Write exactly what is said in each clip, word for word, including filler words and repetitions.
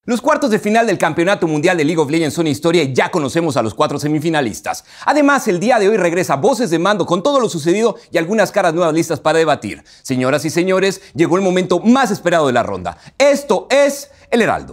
Los cuartos de final del Campeonato Mundial de League of Legends son historia y ya conocemos a los cuatro semifinalistas. Además, el día de hoy regresa Voces de Mando con todo lo sucedido y algunas caras nuevas listas para debatir. Señoras y señores, llegó el momento más esperado de la ronda. Esto es El Heraldo.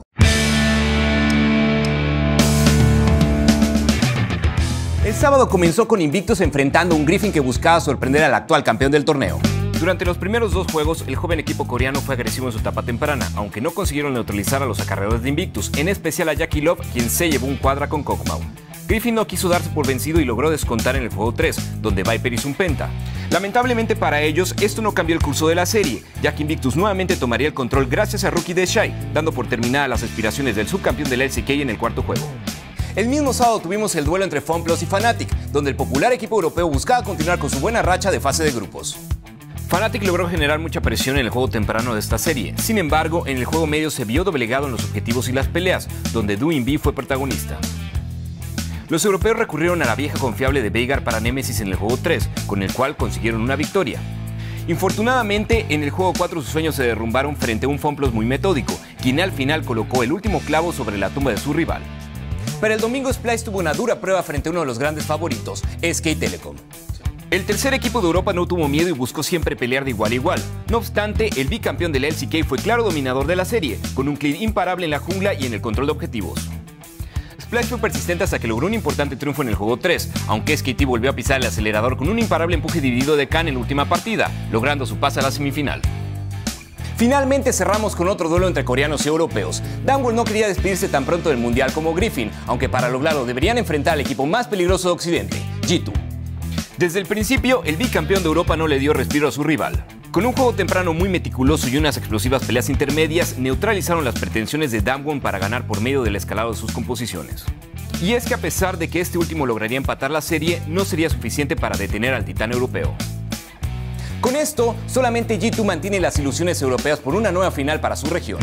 El sábado comenzó con Invictus enfrentando a un Griffin que buscaba sorprender al actual campeón del torneo. Durante los primeros dos juegos, el joven equipo coreano fue agresivo en su etapa temprana, aunque no consiguieron neutralizar a los acarreadores de Invictus, en especial a Jackie Love, quien se llevó un cuadra con Kog'Maw. Griffin no quiso darse por vencido y logró descontar en el juego tres, donde Viper hizo un penta. Lamentablemente para ellos, esto no cambió el curso de la serie, ya que Invictus nuevamente tomaría el control gracias a Rookie de Shy, dando por terminadas las aspiraciones del subcampeón del L C K en el cuarto juego. El mismo sábado tuvimos el duelo entre FunPlus y Fnatic, donde el popular equipo europeo buscaba continuar con su buena racha de fase de grupos. Fnatic logró generar mucha presión en el juego temprano de esta serie. Sin embargo, en el juego medio se vio doblegado en los objetivos y las peleas, donde Doinb fue protagonista. Los europeos recurrieron a la vieja confiable de Veigar para Nemesis en el juego tres, con el cual consiguieron una victoria. Infortunadamente, en el juego cuatro sus sueños se derrumbaron frente a un FunPlus muy metódico, quien al final colocó el último clavo sobre la tumba de su rival. Pero el domingo Splyce tuvo una dura prueba frente a uno de los grandes favoritos, S K Telecom. El tercer equipo de Europa no tuvo miedo y buscó siempre pelear de igual a igual. No obstante, el bicampeón del L C K fue claro dominador de la serie, con un clean imparable en la jungla y en el control de objetivos. Splyce fue persistente hasta que logró un importante triunfo en el juego tres, aunque S K T volvió a pisar el acelerador con un imparable empuje dividido de Khan en la última partida, logrando su pase a la semifinal. Finalmente cerramos con otro duelo entre coreanos y europeos. Damwon no quería despedirse tan pronto del Mundial como Griffin, aunque para lograrlo deberían enfrentar al equipo más peligroso de Occidente, G dos. Desde el principio, el bicampeón de Europa no le dio respiro a su rival. Con un juego temprano muy meticuloso y unas explosivas peleas intermedias, neutralizaron las pretensiones de Damwon para ganar por medio del escalado de sus composiciones. Y es que a pesar de que este último lograría empatar la serie, no sería suficiente para detener al titán europeo. Con esto, solamente G dos mantiene las ilusiones europeas por una nueva final para su región.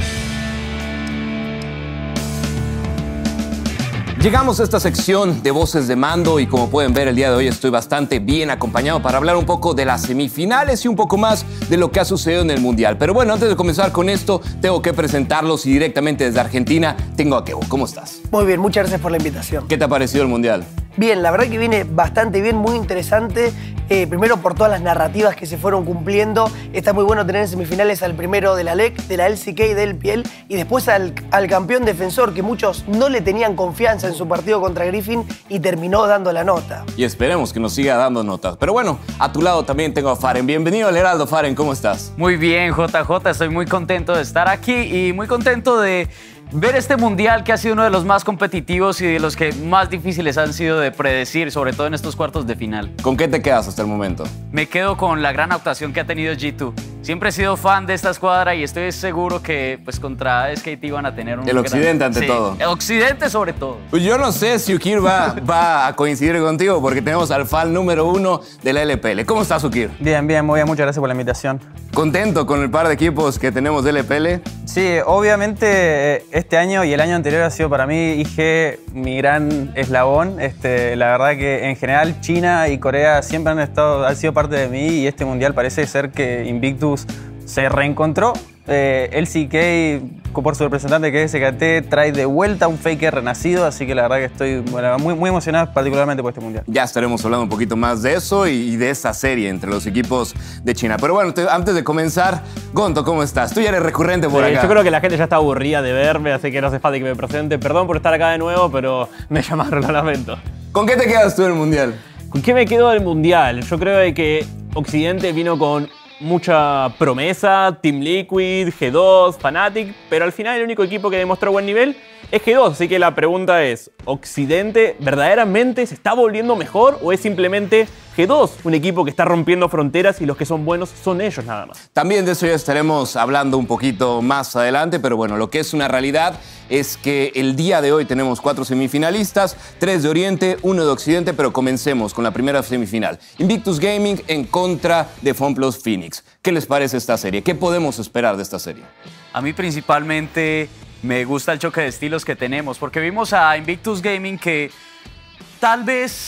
Llegamos a esta sección de Voces de Mando y como pueden ver el día de hoy estoy bastante bien acompañado para hablar un poco de las semifinales y un poco más de lo que ha sucedido en el Mundial. Pero bueno, antes de comenzar con esto, tengo que presentarlos y directamente desde Argentina tengo a Kevo. ¿Cómo estás? Muy bien, muchas gracias por la invitación. ¿Qué te ha parecido el Mundial? Bien, la verdad que viene bastante bien, muy interesante. Eh, primero por todas las narrativas que se fueron cumpliendo. Está muy bueno tener en semifinales al primero de la L E C, de la L C K y del P L, y después al, al campeón defensor, que muchos no le tenían confianza en su partido contra Griffin y terminó dando la nota. Y esperemos que nos siga dando notas. Pero bueno, a tu lado también tengo a Faren. Bienvenido al Heraldo, Faren. ¿Cómo estás? Muy bien, J J. Estoy muy contento de estar aquí y muy contento de ver este Mundial que ha sido uno de los más competitivos y de los que más difíciles han sido de predecir, sobre todo en estos cuartos de final. ¿Con qué te quedas hasta el momento? Me quedo con la gran actuación que ha tenido G dos. Siempre he sido fan de esta escuadra y estoy seguro que pues contra S K T van a tener un El gran... Occidente ante sí, todo. El Occidente sobre todo. Pues yo no sé si Ukir va, va a coincidir contigo porque tenemos al fan número uno de la L P L. ¿Cómo estás, Ukir? Bien, bien, muy bien. Muchas gracias por la invitación. ¿Contento con el par de equipos que tenemos de L P L? Sí, obviamente este año y el año anterior ha sido para mí I G mi gran eslabón. Este, la verdad que en general China y Corea siempre han, estado, han sido parte de mí y este mundial parece ser que Invictus se reencontró. Eh, L C K, por su representante que es S K T, trae de vuelta un Faker renacido, así que la verdad que estoy bueno, muy, muy emocionado particularmente por este mundial. Ya estaremos hablando un poquito más de eso y, y de esta serie entre los equipos de China. Pero bueno, te, antes de comenzar, Gonto, ¿cómo estás? Tú ya eres recurrente por sí, acá. Yo creo que la gente ya está aburrida de verme, así que no hace falta que me presente. Perdón por estar acá de nuevo, pero me llamaron, lo lamento. ¿Con qué te quedas tú del mundial? ¿Con qué me quedo del mundial? Yo creo que Occidente vino con mucha promesa, Team Liquid, G dos, Fnatic, pero al final el único equipo que demostró buen nivel es G dos, así que la pregunta es, ¿Occidente verdaderamente se está volviendo mejor o es simplemente G dos, un equipo que está rompiendo fronteras y los que son buenos son ellos nada más? También de eso ya estaremos hablando un poquito más adelante, pero bueno, lo que es una realidad es que el día de hoy tenemos cuatro semifinalistas, tres de Oriente, uno de Occidente, pero comencemos con la primera semifinal. Invictus Gaming en contra de FunPlus Phoenix. ¿Qué les parece esta serie? ¿Qué podemos esperar de esta serie? A mí principalmente me gusta el choque de estilos que tenemos, porque vimos a Invictus Gaming que tal vez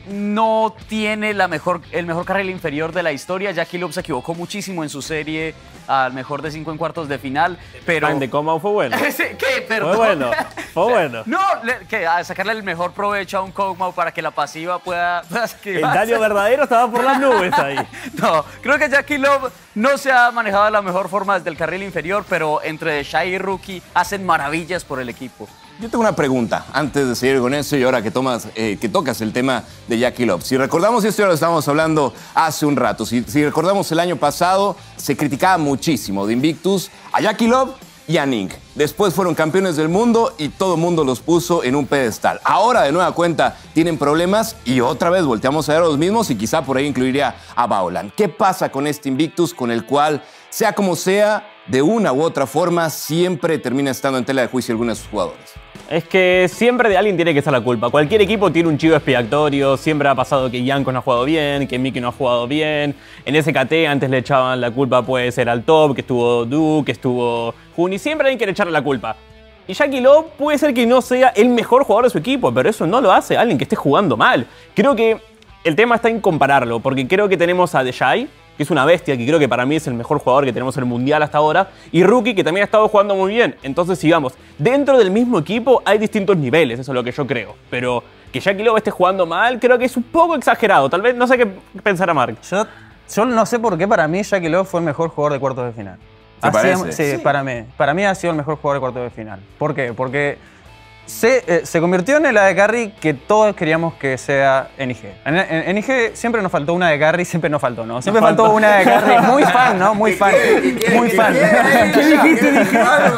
no tiene la mejor, el mejor carril inferior de la historia. Jackie Love se equivocó muchísimo en su serie al mejor de cinco en cuartos de final, pero... Fan de Coma fue bueno. ¿Qué? Fue Perdón. bueno, fue bueno. No, le, que a sacarle el mejor provecho a un Koumou para que la pasiva pueda... pueda El daño verdadero estaba por las nubes ahí. No, creo que Jackie Love no se ha manejado de la mejor forma desde el carril inferior, pero entre Deshae y Rookie hacen maravillas por el equipo. Yo tengo una pregunta antes de seguir con eso y ahora que, tomas, eh, que tocas el tema de Jackie Love. Si recordamos, y esto ya lo estábamos hablando hace un rato, si, si recordamos el año pasado, se criticaba muchísimo de Invictus a Jackie Love y a Ning. Después fueron campeones del mundo y todo el mundo los puso en un pedestal. Ahora, de nueva cuenta, tienen problemas y otra vez volteamos a ver a los mismos y quizá por ahí incluiría a Baolan. ¿Qué pasa con este Invictus con el cual, sea como sea, de una u otra forma, siempre termina estando en tela de juicio algunos de sus jugadores? Es que siempre de alguien tiene que ser la culpa. Cualquier equipo tiene un chivo expiatorio. Siempre ha pasado que Jankos no ha jugado bien, que Miki no ha jugado bien. En S K T antes le echaban la culpa, puede ser al top, que estuvo Duke, que estuvo Juni. Siempre alguien quiere echarle la culpa. Y Jackie Love puede ser que no sea el mejor jugador de su equipo, pero eso no lo hace alguien que esté jugando mal. Creo que el tema está en compararlo, porque creo que tenemos a Deshae, que es una bestia, que creo que para mí es el mejor jugador que tenemos en el Mundial hasta ahora, y Rookie, que también ha estado jugando muy bien. Entonces, sigamos, dentro del mismo equipo hay distintos niveles, eso es lo que yo creo. Pero que Jackie Love esté jugando mal, creo que es un poco exagerado. Tal vez, no sé qué pensará Mark. Yo, yo no sé por qué para mí Jackie Love fue el mejor jugador de cuartos de final. ¿Te Ha sido- parece? sí, Sí. para mí. Para mí ha sido el mejor jugador de cuartos de final. ¿Por qué? Porque se, eh, se convirtió en el A D Carry que todos queríamos que sea N I G. En, en, en N I G siempre nos faltó una A D Carry, siempre nos faltó, ¿no? Siempre Nos faltó faltó. una A D Carry. Muy fan, ¿no? Muy fan. Muy fan. ¿Qué dijiste? Dije,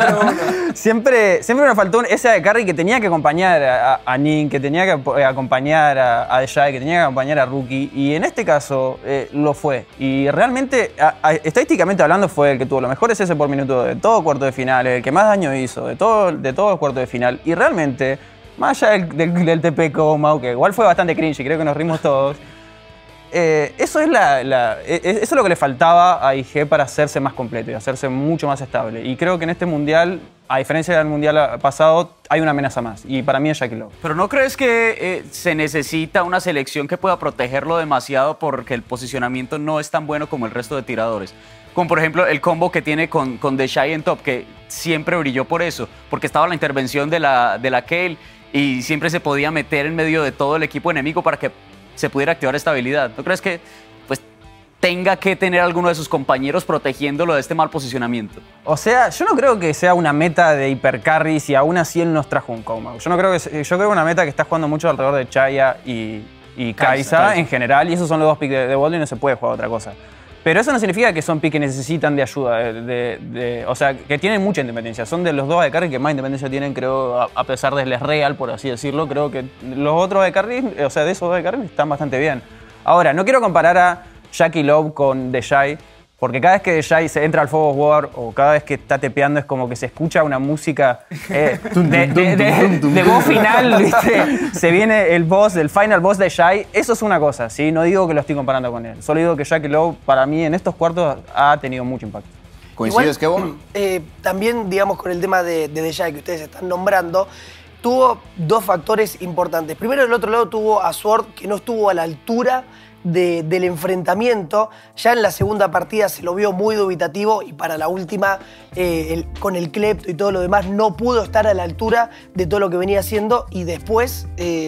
Siempre, siempre nos faltó ese A D Carry que tenía que acompañar a, a, a Ning, que tenía que ap- acompañar a, a Deshae, que tenía que acompañar a Rookie. Y en este caso eh, lo fue. Y realmente, a- a- estadísticamente hablando, fue el que tuvo los mejores S por minuto de todo cuarto de final, el que más daño hizo de todo, de todo el cuarto de final. Y realmente, más allá del, del, del T P Koumou, que igual fue bastante cringe y creo que nos rimos todos. Eh, eso, es la, la- eh, eso es lo que le faltaba a I G para hacerse más completo y hacerse mucho más estable. Y creo que en este mundial, a diferencia del mundial pasado, hay una amenaza más. Y para mí es Jackie Love. Pero ¿no crees que eh, se necesita una selección que pueda protegerlo demasiado porque el posicionamiento no es tan bueno como el resto de tiradores? Como por ejemplo el combo que tiene con, con Deshae en top, que siempre brilló por eso, porque estaba la intervención de la, de la Kayle y siempre se podía meter en medio de todo el equipo enemigo para que se pudiera activar esta habilidad. ¿No crees que pues, tenga que tener alguno de sus compañeros protegiéndolo de este mal posicionamiento? O sea, yo no creo que sea una meta de hipercarries y aún así él nos trajo un Koumou. Yo no creo que se- yo creo que una meta que está jugando mucho alrededor de Chaya y, y Kai'Sa Kai'Sa. en general, y esos son los dos picks de, de Bolding y no se puede jugar otra cosa. Pero eso no significa que son picks que necesitan de ayuda, de, de- de- o sea, que tienen mucha independencia. Son de los dos A D carry que más independencia tienen, creo, a, a pesar de Les Real, por así decirlo. Creo que los otros A D carry, o sea, de esos A D carry están bastante bien. Ahora, no quiero comparar a Jackie Love con Deshae, porque cada vez que Deshae se entra al Forward War o cada vez que está tepeando es como que se escucha una música eh, de, de- de- de voz final, ¿viste? Se viene el boss, el final boss de Deshae. Eso es una cosa, ¿sí? No digo que lo estoy comparando con él. Solo digo que Jackie Love, para mí, en estos cuartos ha tenido mucho impacto. ¿Coincides, Igual, Kevo? eh, también, digamos, con el tema de, de Deshae que ustedes están nombrando, tuvo dos factores importantes. Primero, del otro lado tuvo a Sword, que no estuvo a la altura de- del enfrentamiento. Ya en la segunda partida se lo vio muy dubitativo y para la última, eh, el- con el Klepto y todo lo demás, no pudo estar a la altura de todo lo que venía haciendo. Y después, eh,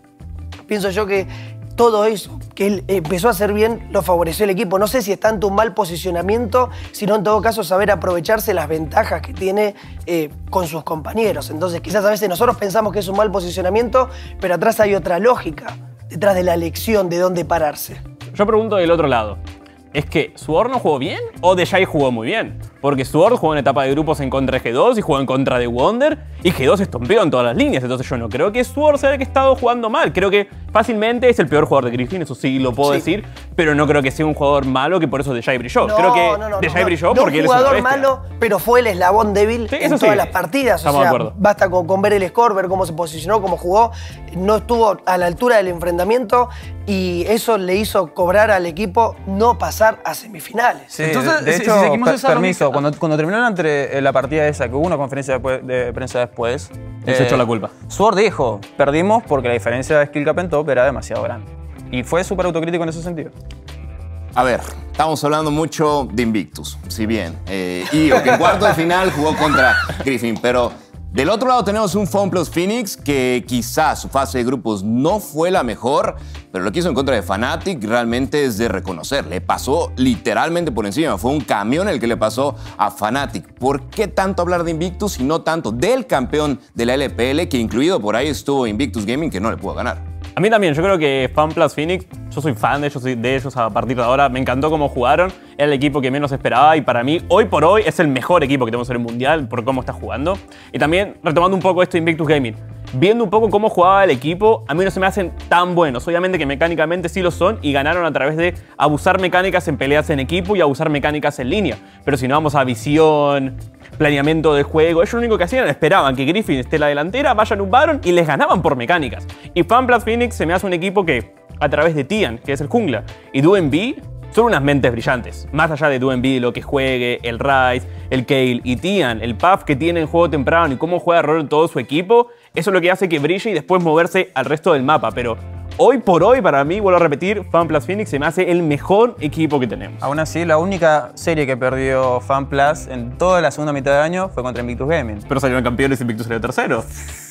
pienso yo que todo eso que él empezó a hacer bien lo favoreció el equipo. No sé si es tanto un mal posicionamiento, sino en todo caso saber aprovecharse las ventajas que tiene eh, con sus compañeros. Entonces quizás a veces nosotros pensamos que es un mal posicionamiento, pero atrás hay otra lógica, detrás de la elección de dónde pararse. Yo pregunto del otro lado. ¿Es que Sword no jugó bien o Deshae jugó muy bien? Porque Sword jugó en etapa de grupos en contra de G dos y jugó en contra de Wonder y G dos estompeó en todas las líneas. Entonces yo no creo que Sword sea el que ha estado jugando mal. Creo que fácilmente es el peor jugador de Griffin, eso sí lo puedo Sí. decir, pero no creo que sea un jugador malo que por eso Deshae brilló. No, creo que no, no, Deshae no, brilló no porque un él es una jugador bestia. malo, pero fue el eslabón débil Sí, en eso todas sí, las partidas. O estamos de sea, acuerdo. basta con, con ver el score, ver cómo se posicionó, cómo jugó. No estuvo a la altura del enfrentamiento y eso le hizo cobrar al equipo no pasar a semifinales. Sí, Entonces, de si- hecho, si seguimos per- esa permiso, lógica- cuando, cuando terminó la, entre, la partida esa, que hubo una conferencia de, de prensa después, Él se echó la culpa. Sword dijo, perdimos porque la diferencia de skill cap en top era demasiado grande. Y fue súper autocrítico en ese sentido. A ver, estamos hablando mucho de Invictus, si bien. Eh, y que en cuarto de final jugó contra Griffin, pero del otro lado tenemos un FunPlus Phoenix que quizás su fase de grupos no fue la mejor, pero lo que hizo en contra de Fnatic realmente es de reconocer. Le pasó literalmente por encima. Fue un camión el que le pasó a Fnatic. ¿Por qué tanto hablar de Invictus y no tanto del campeón de la L P L, que incluido por ahí estuvo Invictus Gaming, que no le pudo ganar? A mí también, yo creo que FunPlus Phoenix, yo soy fan de ellos, de ellos a partir de ahora. Me encantó cómo jugaron, era el equipo que menos esperaba y para mí, hoy por hoy, es el mejor equipo que tenemos en el Mundial por cómo está jugando. Y también, retomando un poco esto de Invictus Gaming, viendo un poco cómo jugaba el equipo, a mí no se me hacen tan buenos. Obviamente que mecánicamente sí lo son y ganaron a través de abusar mecánicas en peleas en equipo y abusar mecánicas en línea. Pero si no vamos a visión, planeamiento de juego, ellos lo único que hacían era esperaban que Griffin esté en la delantera, vayan un Baron y les ganaban por mecánicas. Y FunPlus Phoenix se me hace un equipo que, a través de Tian, que es el jungla, y DoenB, son unas mentes brillantes. Más allá de DoenB, lo que juegue, el Ryze, el Kayle y Tian, el puff que tiene en juego temprano y cómo juega rol en todo su equipo, eso es lo que hace que brille y después moverse al resto del mapa. Pero hoy por hoy, para mí, vuelvo a repetir, FunPlus Phoenix se me hace el mejor equipo que tenemos. Aún así, la única serie que perdió FunPlus en toda la segunda mitad de año fue contra Invictus Gaming. Pero salieron campeones y Invictus salió tercero.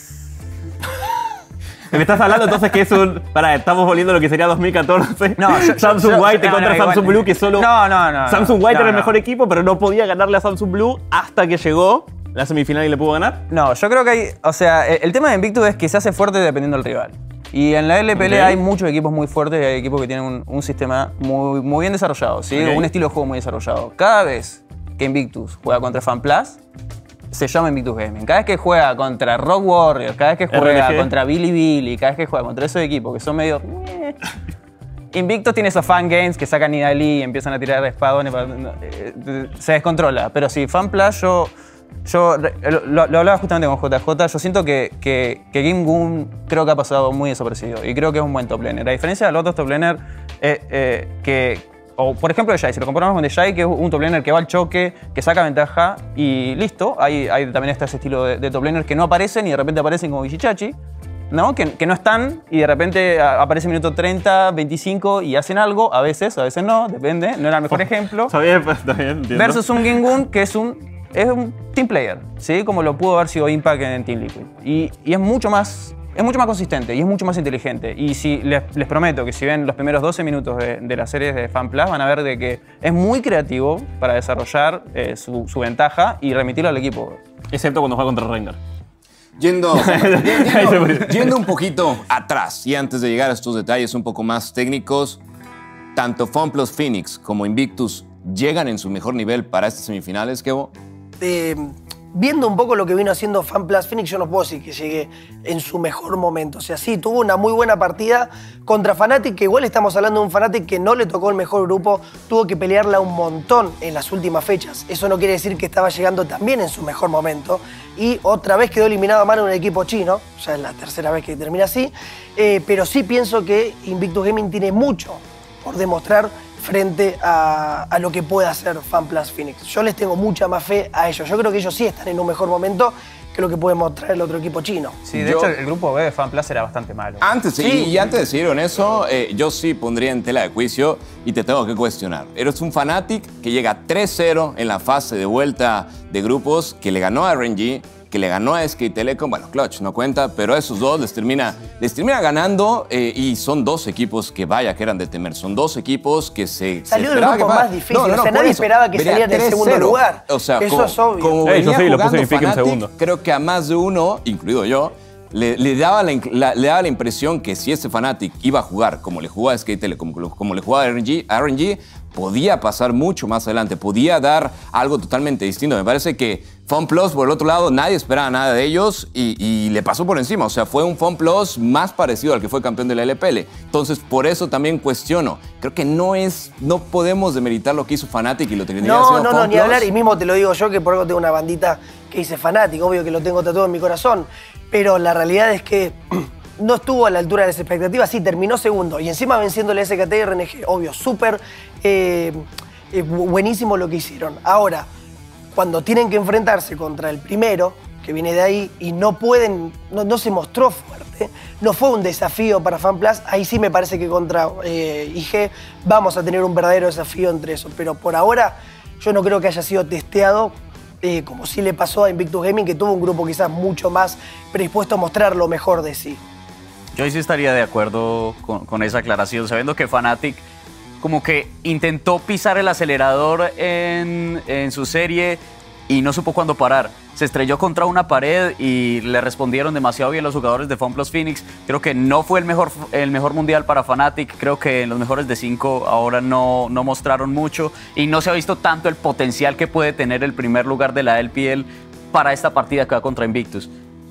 ¿Me estás hablando entonces que es un... Pará, estamos volviendo a lo que sería dos mil catorce. No, yo, Samsung yo, White no, contra no, Samsung igual. Blue, que solo... No, no, no. Samsung White no, era el no. mejor equipo, pero no podía ganarle a Samsung Blue hasta que llegó la semifinal y le pudo ganar. No, yo creo que hay... O sea, el, el tema de Invictus es que se hace fuerte dependiendo del rival. Y en la L P L Okay. hay muchos equipos muy fuertes y hay equipos que tienen un, un sistema muy, muy bien desarrollado, ¿sí? Okay. Un estilo de juego muy desarrollado. Cada vez que Invictus juega contra FunPlus, se llama Invictus Gaming. Cada vez que juega contra Rock Warriors, cada vez que juega R N G. contra Billy Billy, cada vez que juega contra esos equipos que son medio... eh, Invictus tiene esos fan games que sacan Nidalee y empiezan a tirar espadones, para- no, eh, se descontrola. Pero si FunPlus, yo, yo lo, lo hablaba justamente con J J, yo siento que, que, que Kim Goon creo que ha pasado muy desapercibido y creo que es un buen top laner. A diferencia de los otros top laner eh, eh, que... O, por ejemplo, de Jai, si lo comparamos con de Jai, que es un top laner que va al choque, que saca ventaja y listo. Hay, hay también está ese estilo de, de top laner que no aparecen y de repente aparecen como Vishichachi, ¿no? Que, que no están y de repente a- aparece minuto treinta, veinticinco y hacen algo, a veces, a veces no, depende, no era el mejor ejemplo. Está bien, está bien, entiendo. Versus un Gingun que es un, es un team player, ¿sí? Como lo pudo haber sido Impact en Team Liquid. Y, y es mucho más... Es mucho más consistente y es mucho más inteligente. Y si les, les prometo que si ven los primeros doce minutos de, de las series de FunPlus, van a ver de que es muy creativo para desarrollar eh, su, su ventaja y remitirlo al equipo. Excepto cuando juega contra Rengar. Yendo, Ahí se yendo, murió. yendo un poquito atrás y antes de llegar a estos detalles un poco más técnicos, tanto FunPlus Phoenix como Invictus llegan en su mejor nivel para estas semifinales, Kevo. Eh, viendo un poco lo que vino haciendo FunPlus Phoenix, yo no puedo decir que llegue en su mejor momento. O sea, sí, tuvo una muy buena partida contra Fnatic, que igual estamos hablando de un Fnatic que no le tocó el mejor grupo, tuvo que pelearla un montón en las últimas fechas. Eso no quiere decir que estaba llegando también en su mejor momento. Y otra vez quedó eliminado a mano un equipo chino, ya es la tercera vez que termina así. Eh, pero sí pienso que Invictus Gaming tiene mucho por demostrar frente a, a lo que puede hacer FunPlus Phoenix. Yo les tengo mucha más fe a ellos. Yo creo que ellos sí están en un mejor momento que lo que puede mostrar el otro equipo chino. Sí, de Yo- hecho el grupo B de FunPlus era bastante malo. Antes, Sí. y, y antes de seguir en eso, eh, yo sí pondría en tela de juicio y te tengo que cuestionar. Eres un Fnatic que llega tres cero en la fase de vuelta de grupos, que le ganó a R N G, que le ganó a S K Telecom, bueno, Clutch no cuenta, pero a esos dos les termina, les termina ganando eh, y son dos equipos que vaya que eran de temer, son dos equipos que se... Salió se del esperaba grupo que más fuera- difícil, o sea, por nadie eso. esperaba que Venía salieran en tres segundo cero. lugar. O sea, Eso como, es obvio. como Eh, yo venía sí, lo puse jugando en mi pick en Fnatic, segundo. creo que a más de uno, incluido yo, le, le daba la, inc- la- le daba la impresión que si este Fnatic iba a jugar como le jugaba a S K Telecom, como, como le jugaba a R N G, a R N G, podía pasar mucho más adelante, podía dar algo totalmente distinto. Me parece que FunPlus, por el otro lado, nadie esperaba nada de ellos y, y le pasó por encima. O sea, fue un FunPlus más parecido al que fue campeón de la L P L. Entonces, por eso también cuestiono. Creo que no es, no podemos demeritar lo que hizo Fnatic y lo que tenía No, haciendo no, no, ni FunPlus. hablar. Y mismo te lo digo yo, que por algo tengo una bandita que dice Fnatic. Obvio que lo tengo tatuado en mi corazón. Pero la realidad es que no estuvo a la altura de las expectativas. Sí, terminó segundo. Y encima venciéndole a S K T y R N G. Obvio, súper eh, eh, buenísimo lo que hicieron. Ahora, cuando tienen que enfrentarse contra el primero, que viene de ahí, y no pueden, no, no se mostró fuerte, no fue un desafío para FanPlus. Ahí sí me parece que contra eh, I G vamos a tener un verdadero desafío entre eso, pero por ahora yo no creo que haya sido testeado eh, como sí le pasó a Invictus Gaming, que tuvo un grupo quizás mucho más predispuesto a mostrar lo mejor de sí. Yo ahí sí estaría de acuerdo con, con esa aclaración, sabiendo que Fnatic como que intentó pisar el acelerador en, en su serie y no supo cuándo parar. Se estrelló contra una pared y le respondieron demasiado bien los jugadores de FunPlus Phoenix. Creo que no fue el mejor, el mejor mundial para Fnatic. Creo que en los mejores de cinco ahora no, no mostraron mucho y no se ha visto tanto el potencial que puede tener el primer lugar de la L P L para esta partida que va contra Invictus.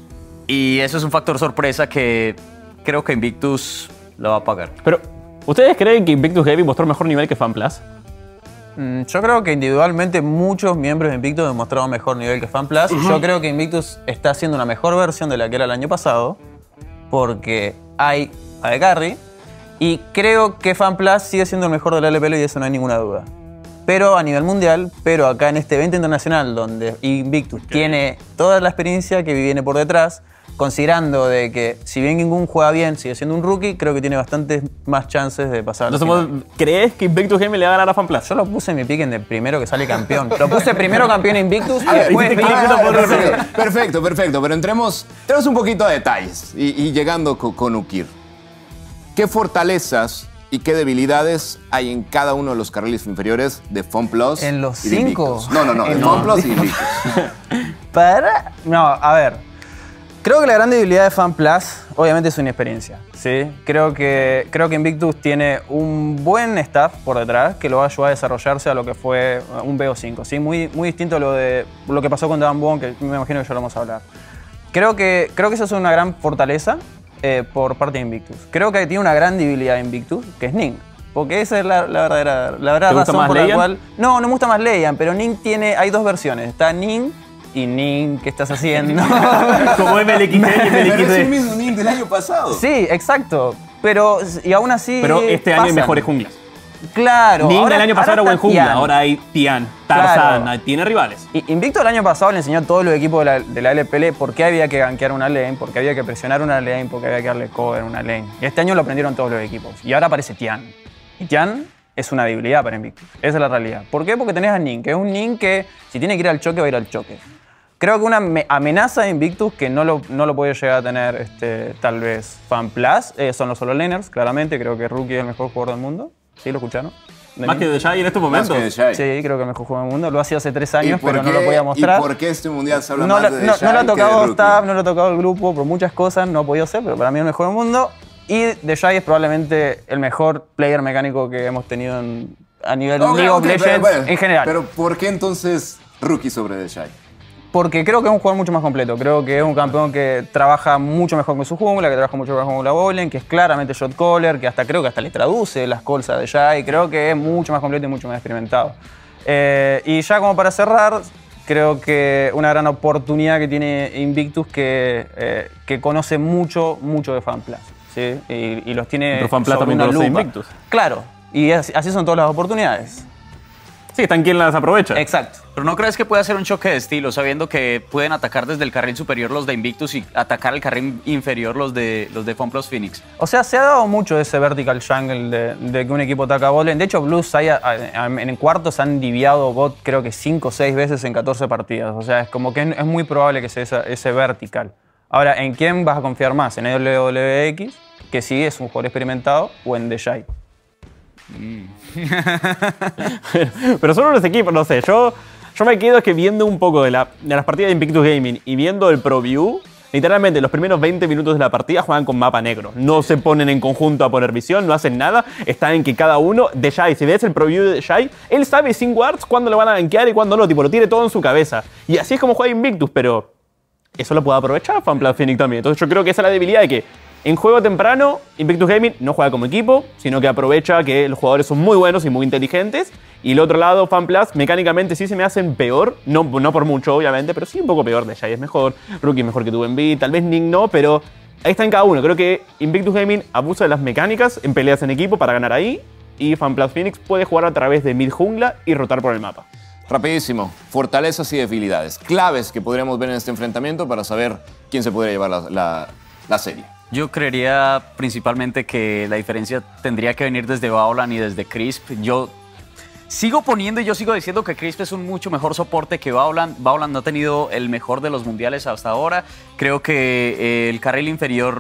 Y eso es un factor sorpresa que creo que Invictus lo va a pagar. Pero, ¿ustedes creen que Invictus Gaming mostró mejor nivel que FanPlus? Mm, yo creo que individualmente muchos miembros de Invictus demostraron mejor nivel que FanPlus. Uh-huh. Yo creo que Invictus está haciendo una mejor versión de la que era el año pasado, porque hay A D Carry, y creo que FanPlus sigue siendo el mejor de la L P L y de eso no hay ninguna duda. Pero a nivel mundial, pero acá en este evento internacional donde Invictus okay. tiene toda la experiencia que viene por detrás, considerando de que si bien ningún juega bien, sigue siendo un rookie, creo que tiene bastantes más chances de pasar. Entonces, ¿crees que Invictus Gaming le va a ganar a FanPlus? Yo lo puse en mi pick en el primero que sale campeón. Lo puse primero campeón Invictus y ver, después... ah, perfecto, perfecto, perfecto. Pero entremos, entremos un poquito a detalles y, y llegando con, con Ukir. ¿Qué fortalezas y qué debilidades hay en cada uno de los carriles inferiores de FunPlus? ¿En los y de cinco? Invictus? No, no, no, de FunPlus y Invictus. Para... No, a ver... Creo que la gran debilidad de FanPlus, obviamente, es su inexperiencia, ¿sí? Creo que, creo que Invictus tiene un buen staff por detrás que lo va a ayudar a desarrollarse a lo que fue un B O cinco, ¿sí? Muy, muy distinto a lo, de, lo que pasó con Damwon, que me imagino que ya lo vamos a hablar. Creo que, creo que esa es una gran fortaleza eh, por parte de Invictus. Creo que tiene una gran debilidad Invictus, que es Ning. Porque esa es la, la verdadera, la verdadera ¿Te gusta razón más por Leian? la cual... No, no me gusta más Leian, pero Ning tiene... Hay dos versiones. Está Ning... Y Ning, ¿qué estás haciendo? Como M L X D y M L X D. Pero es el mismo Ning del año pasado. Sí, exacto. Pero, y aún así. Pero este año hay mejores junglas. Claro. Ning del año pasado era buen jungla, ahora hay Tian, Tarzan, Claro. tiene rivales. Y Invicto el año pasado le enseñó a todos los equipos de la, de la L P L por qué había que gankear una lane, por qué había que presionar una lane, por qué había que darle cover a una lane. Y este año lo aprendieron todos los equipos. Y ahora aparece Tian. Y Tian es una debilidad para Invictus. Esa es la realidad. ¿Por qué? Porque tenés a Ning, que es un Ning que si tiene que ir al choque, va a ir al choque. Creo que una amenaza de Invictus que no lo, no lo puede llegar a tener este, tal vez FanPlus eh, son los solo laners, claramente. Creo que Rookie es el mejor jugador del mundo. ¿Sí lo escucharon? ¿De Más mí? que de Jai en estos momentos. Más que de Jai. Sí, creo que el mejor jugador del mundo. Lo ha sido hace tres años, por pero no qué- lo podía mostrar. ¿Y por qué este mundial se habla no, más lo- de no, Jai no lo ha que de tocado Rookie? staff, no lo ha tocado el grupo, por muchas cosas no ha podido ser, pero para mí es el mejor del mundo. Y de Jai es probablemente el mejor player mecánico que hemos tenido en- a nivel Ok, League of ok, pero, Legends bueno, en general. Pero ¿por qué entonces Rookie sobre The Jai? Porque creo que es un jugador mucho más completo. Creo que es un campeón que trabaja mucho mejor con su jungla, que trabaja mucho mejor con la botlane, que es claramente shot caller, que hasta creo que hasta le traduce las calls de Jai. Creo que es mucho más completo y mucho más experimentado. Eh, y ya como para cerrar, creo que una gran oportunidad que tiene Invictus que, eh, que conoce mucho, mucho de FanPlus, ¿sí? Y, y los tiene Pero FanPlus sobre también una conoce lupa. Invictus. Claro, y así, así son todas las oportunidades. Sí, están quien las aprovecha. Exacto. Pero ¿no crees que puede hacer un choque de estilo, sabiendo que pueden atacar desde el carril superior los de Invictus y atacar el carril inferior los de, los de FunPlus Phoenix? O sea, se ha dado mucho ese vertical jungle de, de que un equipo ataca botlane. De hecho, Blues hay, a- a- en cuartos han diviado bot creo que cinco o seis veces en catorce partidas. O sea, es como que es, es muy probable que sea esa- ese vertical. Ahora, ¿en quién vas a confiar más? ¿En W W X, que sí es un jugador experimentado, o en The Jai? Pero son unos equipos, no sé, yo, yo me quedo que viendo un poco de, la, de las partidas de Invictus Gaming y viendo el ProView, literalmente los primeros veinte minutos de la partida juegan con mapa negro. No se ponen en conjunto a poner visión, no hacen nada. Está en que cada uno, de Jai, si ves el ProView de Jai, él sabe sin wards cuándo lo van a gankear y cuándo no, tipo, lo tiene todo en su cabeza. Y así es como juega Invictus, pero eso lo puede aprovechar FunPlus Phoenix también. Entonces yo creo que esa es la debilidad de que en juego temprano, Invictus Gaming no juega como equipo, sino que aprovecha que los jugadores son muy buenos y muy inteligentes. Y el otro lado, FunPlus, mecánicamente sí se me hacen peor, no, no por mucho obviamente, pero sí un poco peor. De Jai es mejor, Rookie es mejor que tu Envy, tal vez Ning no, pero ahí está en cada uno. Creo que Invictus Gaming abusa de las mecánicas en peleas en equipo para ganar ahí, y FunPlus Phoenix puede jugar a través de mid jungla y rotar por el mapa. Rapidísimo, fortalezas y debilidades, claves que podríamos ver en este enfrentamiento para saber quién se podría llevar la, la, la serie. Yo creería principalmente que la diferencia tendría que venir desde Baolan y desde Crisp. Yo sigo poniendo y yo sigo diciendo que Crisp es un mucho mejor soporte que Baolan. Baolan no ha tenido el mejor de los mundiales hasta ahora. Creo que eh, el carril inferior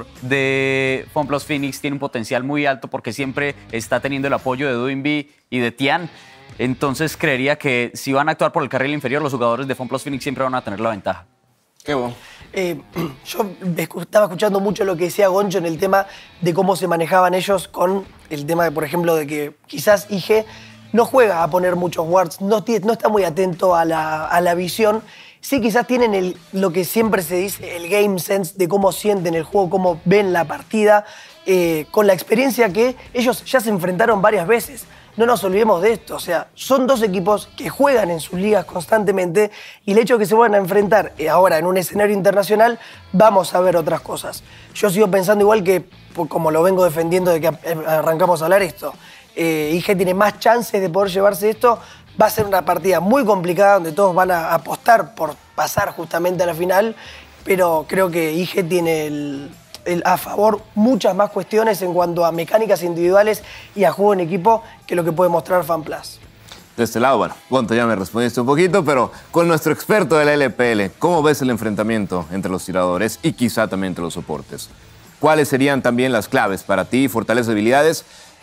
de FunPlus Phoenix tiene un potencial muy alto porque siempre está teniendo el apoyo de Doinb y de Tian. Entonces creería que si van a actuar por el carril inferior, los jugadores de FunPlus Phoenix siempre van a tener la ventaja. Qué bueno. Eh, yo estaba escuchando mucho lo que decía Goncho en el tema de cómo se manejaban ellos con el tema, de, por ejemplo, de que quizás I G no juega a poner muchos wards, no, no está muy atento a la, a la visión. Sí, quizás tienen el, lo que siempre se dice, el game sense de cómo sienten el juego, cómo ven la partida, eh, con la experiencia que ellos ya se enfrentaron varias veces. No nos olvidemos de esto, o sea, son dos equipos que juegan en sus ligas constantemente y el hecho de que se van a enfrentar ahora en un escenario internacional, vamos a ver otras cosas. Yo sigo pensando igual que, como lo vengo defendiendo de que arrancamos a hablar esto, eh, I G tiene más chances de poder llevarse esto, va a ser una partida muy complicada donde todos van a apostar por pasar justamente a la final, pero creo que I G tiene el... El, a favor muchas más cuestiones en cuanto a mecánicas individuales y a juego en equipo que lo que puede mostrar FunPlus. De este lado, bueno, Gonto ya me respondiste un poquito, pero con nuestro experto de la L P L, ¿cómo ves el enfrentamiento entre los tiradores y quizá también entre los soportes? ¿Cuáles serían también las claves para ti, fortalezas y debilidades?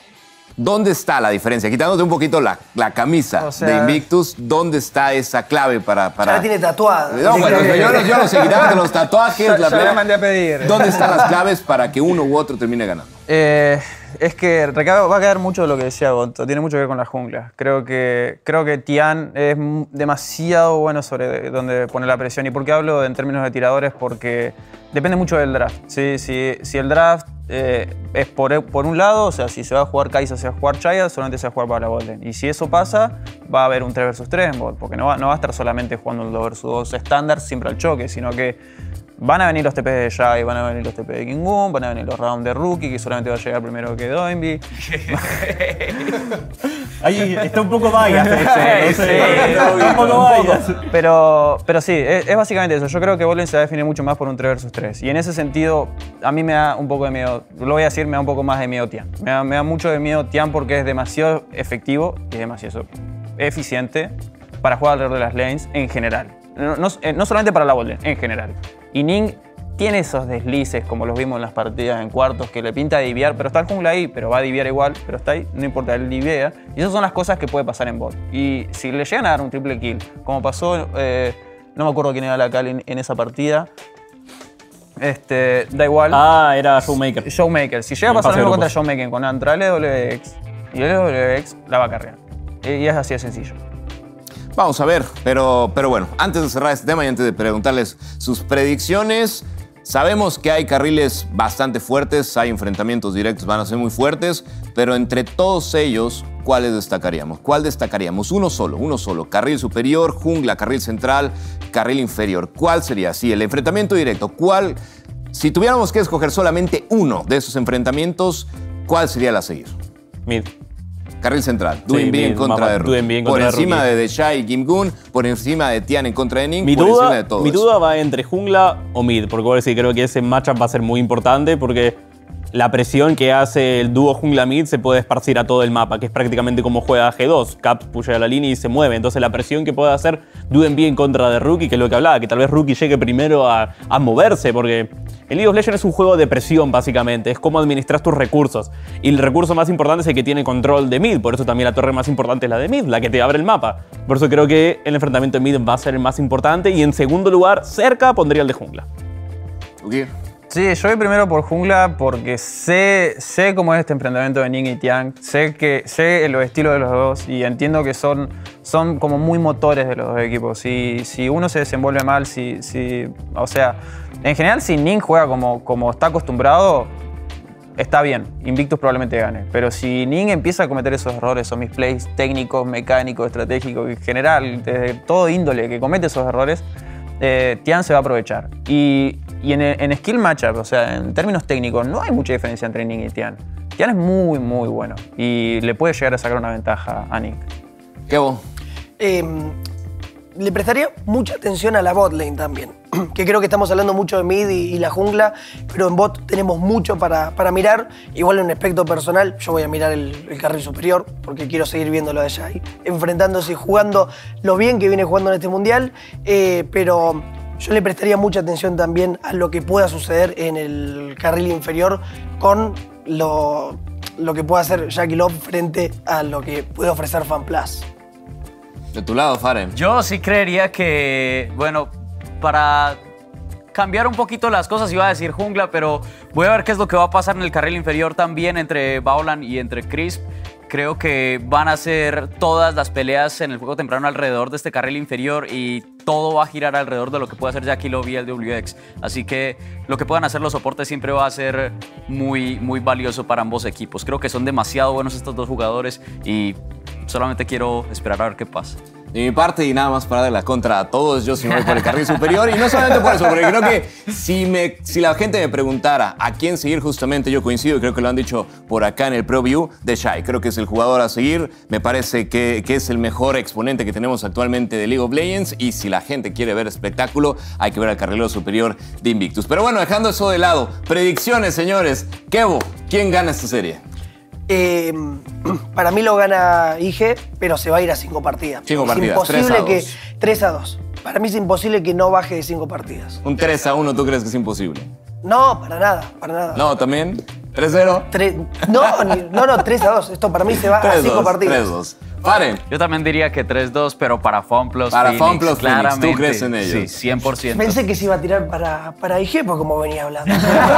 ¿Dónde está la diferencia? Quitándote un poquito la, la camisa, o sea, de Invictus, ¿dónde está esa clave para...? para... Ya la tiene tatuada. No, bueno, yo, no, yo no sé, quitándote los tatuajes, ya, la ya la mandé a pedir. ¿Dónde están las claves para que uno u otro termine ganando? Eh, es que va a quedar mucho de lo que decía Gonto, tiene mucho que ver con la jungla. Creo que, creo que Tian es demasiado bueno sobre donde pone la presión. ¿Y por qué hablo en términos de tiradores? Porque depende mucho del draft. ¿Sí? Si, si el draft eh, es por, por un lado, o sea, si se va a jugar Kai'Sa, se va a jugar Chaya, solamente se va a jugar para la botlane. Y si eso pasa, va a haber un tres versus tres en bot, porque no va, no va a estar solamente jugando un dos versus dos estándar siempre al choque, sino que van a venir los T P de Jai, van a venir los T P de Kingun, van a venir los rounds de Rookie, que solamente va a llegar primero que Doinb. Ahí está un poco bias. Sí, sí, sí, está un poco bias. Pero, pero sí, es, es básicamente eso. Yo creo que botlane se va a definir mucho más por un tres versus tres. Y en ese sentido, a mí me da un poco de miedo, lo voy a decir, me da un poco más de miedo Tian. Me da, me da mucho de miedo Tian porque es demasiado efectivo y es demasiado eficiente para jugar alrededor de las lanes en general. No, no, no solamente para la botlane, en general. Y Ning tiene esos deslices, como los vimos en las partidas en cuartos, que le pinta diviar, pero está el jungla ahí, pero va a diviar igual, pero está ahí, no importa, él divia. Y esas son las cosas que puede pasar en bot. Y si le llegan a dar un triple kill, como pasó, eh, no me acuerdo quién era la cal en, en esa partida, este, da igual. Ah, era Showmaker. Showmaker. Si llega a pasar lo mismo contra Showmaker con Antra L W X, y L W X la va a cargar. Y es así de sencillo. Vamos a ver, pero, pero bueno, antes de cerrar este tema y antes de preguntarles sus predicciones, sabemos que hay carriles bastante fuertes, hay enfrentamientos directos, van a ser muy fuertes, pero entre todos ellos, ¿cuáles destacaríamos? ¿Cuál destacaríamos? Uno solo, uno solo. Carril superior, jungla, carril central, carril inferior. ¿Cuál sería? Sí, el enfrentamiento directo. ¿Cuál, si tuviéramos que escoger solamente uno de esos enfrentamientos, ¿cuál sería la a seguir? Mid. Carril central, Doinb en contra de Rookie. Por encima de Deshai y Kingun, por encima de Tian en contra de Ning, por encima de todo Mi duda va entre jungla o mid, porque ahora sí creo que ese matchup va a ser muy importante, porque la presión que hace el dúo jungla-mid se puede esparcir a todo el mapa, que es prácticamente como juega G dos. Caps puya a la línea y se mueve. Entonces la presión que puede hacer Doinb en contra de Rookie, que es lo que hablaba, que tal vez Rookie llegue primero a, a moverse, porque el League of Legends es un juego de presión, básicamente. Es cómo administras tus recursos. Y el recurso más importante es el que tiene control de mid. Por eso también la torre más importante es la de mid, la que te abre el mapa. Por eso creo que el enfrentamiento de mid va a ser el más importante. Y en segundo lugar, cerca, pondría el de jungla. Okay. Sí, yo voy primero por jungla porque sé, sé cómo es este enfrentamiento de Ning y Tian. Sé, que, sé los estilos de los dos y entiendo que son, son como muy motores de los dos equipos. Si, si uno se desenvuelve mal, si, si, o sea, en general si Ning juega como, como está acostumbrado, está bien. Invictus probablemente gane. Pero si Ning empieza a cometer esos errores, o misplays técnicos, mecánicos, estratégicos, en general, desde todo índole que comete esos errores, eh, Tian se va a aprovechar. Y, y en, en skill matchup, o sea, en términos técnicos, no hay mucha diferencia entre Ning y Tian. Tian es muy, muy bueno y le puede llegar a sacar una ventaja a Ning. ¿Qué vos? Eh, le prestaría mucha atención a la bot lane también, que creo que estamos hablando mucho de mid y, y la jungla, pero en bot tenemos mucho para, para mirar. Igual en un aspecto personal, yo voy a mirar el, el carril superior, porque quiero seguir viendo lo de Jai, enfrentándose y jugando lo bien que viene jugando en este mundial, eh, pero yo le prestaría mucha atención también a lo que pueda suceder en el carril inferior con lo, lo que pueda hacer Jackie Love frente a lo que puede ofrecer FanPlus. De tu lado, Faren. Yo sí creería que, bueno, para cambiar un poquito las cosas, iba a decir jungla, pero voy a ver qué es lo que va a pasar en el carril inferior también entre Baolan y entre Crisp. Creo que van a ser todas las peleas en el juego temprano alrededor de este carril inferior y todo va a girar alrededor de lo que puede hacer Jackie Love y el W X. Así que lo que puedan hacer los soportes siempre va a ser muy, muy valioso para ambos equipos. Creo que son demasiado buenos estos dos jugadores y solamente quiero esperar a ver qué pasa. De mi parte, y nada más para darle la contra a todos, yo sí me voy por el carril superior. Y no solamente por eso, porque creo que si, me, si la gente me preguntara a quién seguir, justamente yo coincido, y creo que lo han dicho por acá en el preview, de Shai. Creo que es el jugador a seguir. Me parece que, que es el mejor exponente que tenemos actualmente de League of Legends. Y si la gente quiere ver espectáculo, hay que ver al carrilero superior de Invictus. Pero bueno, dejando eso de lado, predicciones, señores. Kevo, ¿quién gana esta serie? Eh, para mí lo gana I G, pero se va a ir a cinco partidas. Cinco es partidas, imposible tres a que dos. tres a dos. Para mí es imposible que no baje de cinco partidas. Un tres a uno, ¿tú crees que es imposible? No, para nada, para nada. No, también. tres cero. Tres- no, ni- no, no, tres a dos. Esto para mí se va a cinco partidas. tres dos. Paren. Yo también diría que tres dos, pero para FunPlus Para Phoenix, FunPlus Phoenix, ¿tú claramente. crees en ellos? Sí, cien por ciento. Pensé que se iba a tirar para, para I G, por como venía hablando.